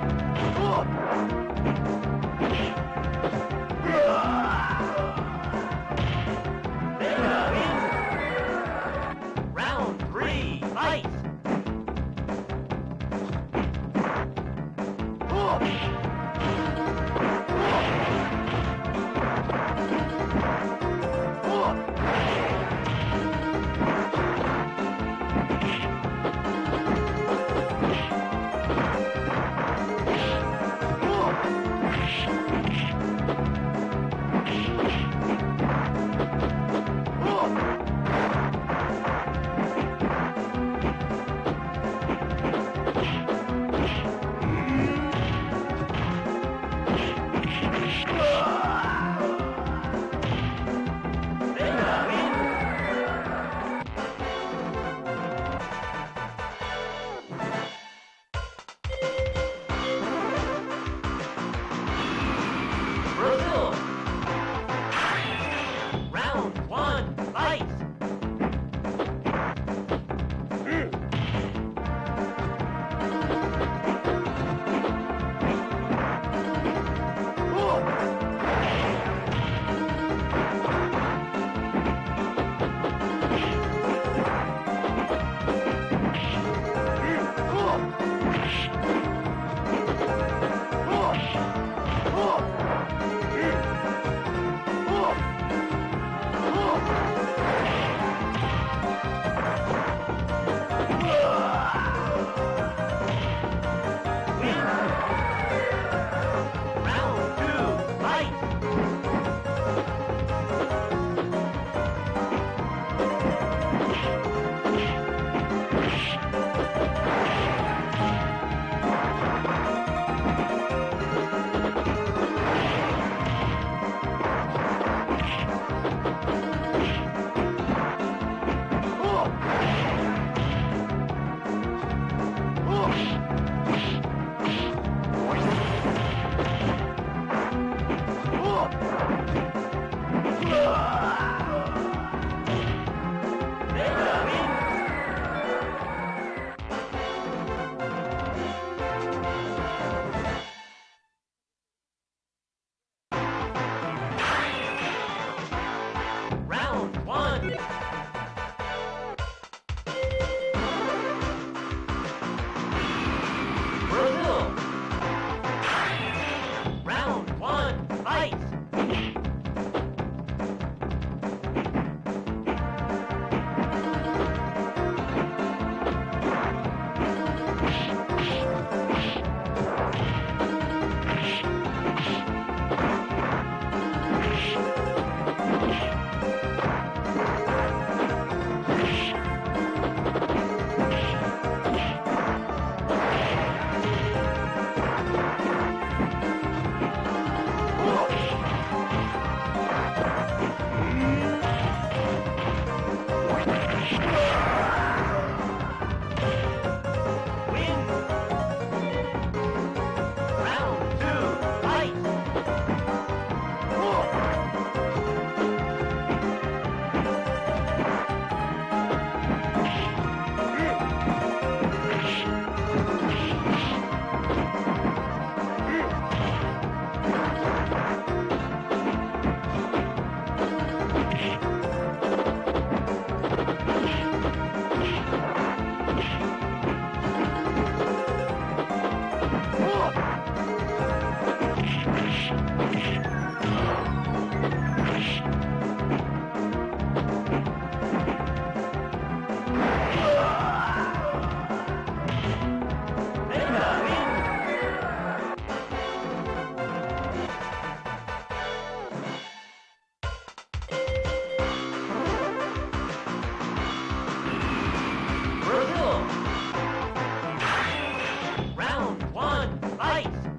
Round one, fight!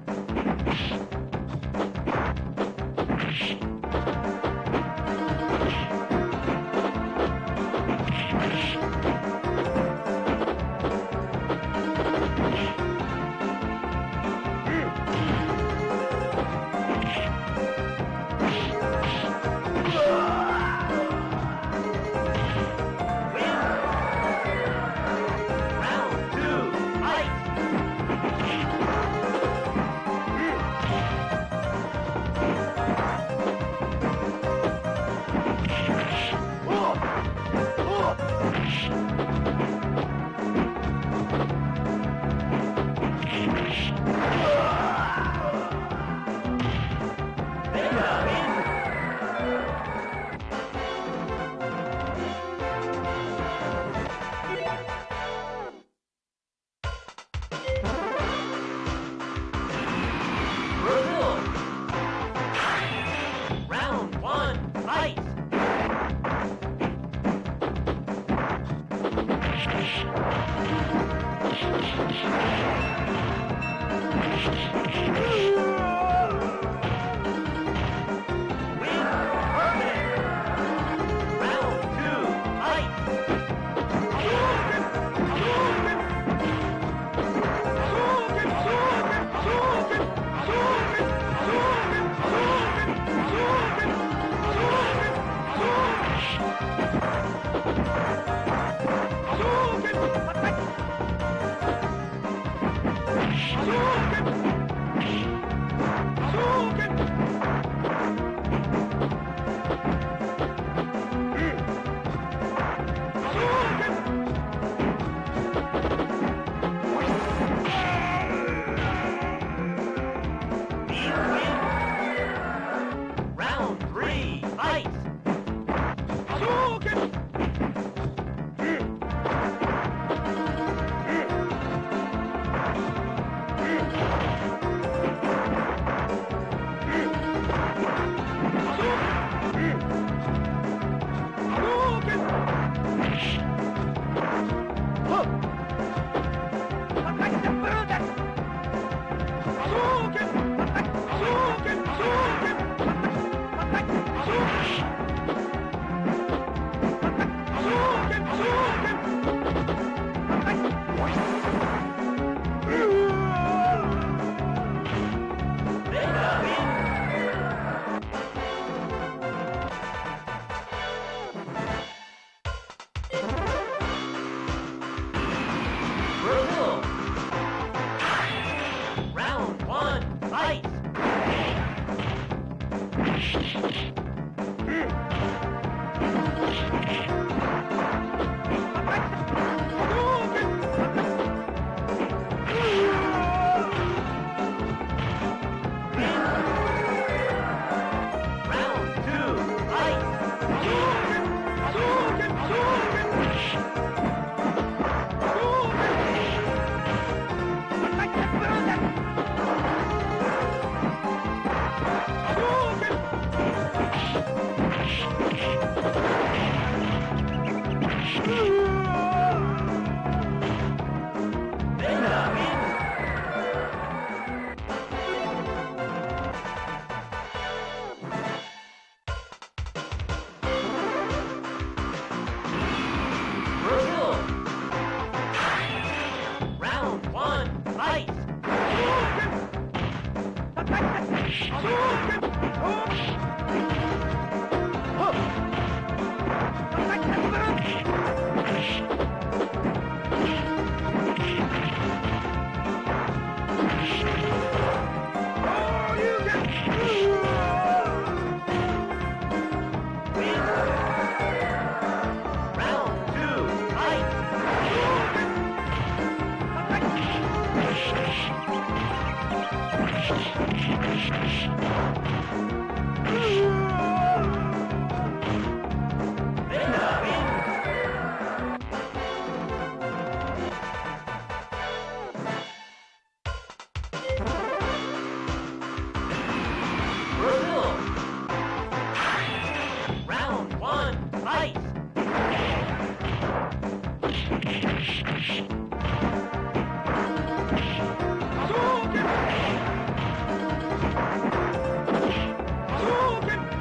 Hadouken!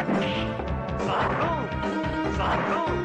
Saloon! Saloon!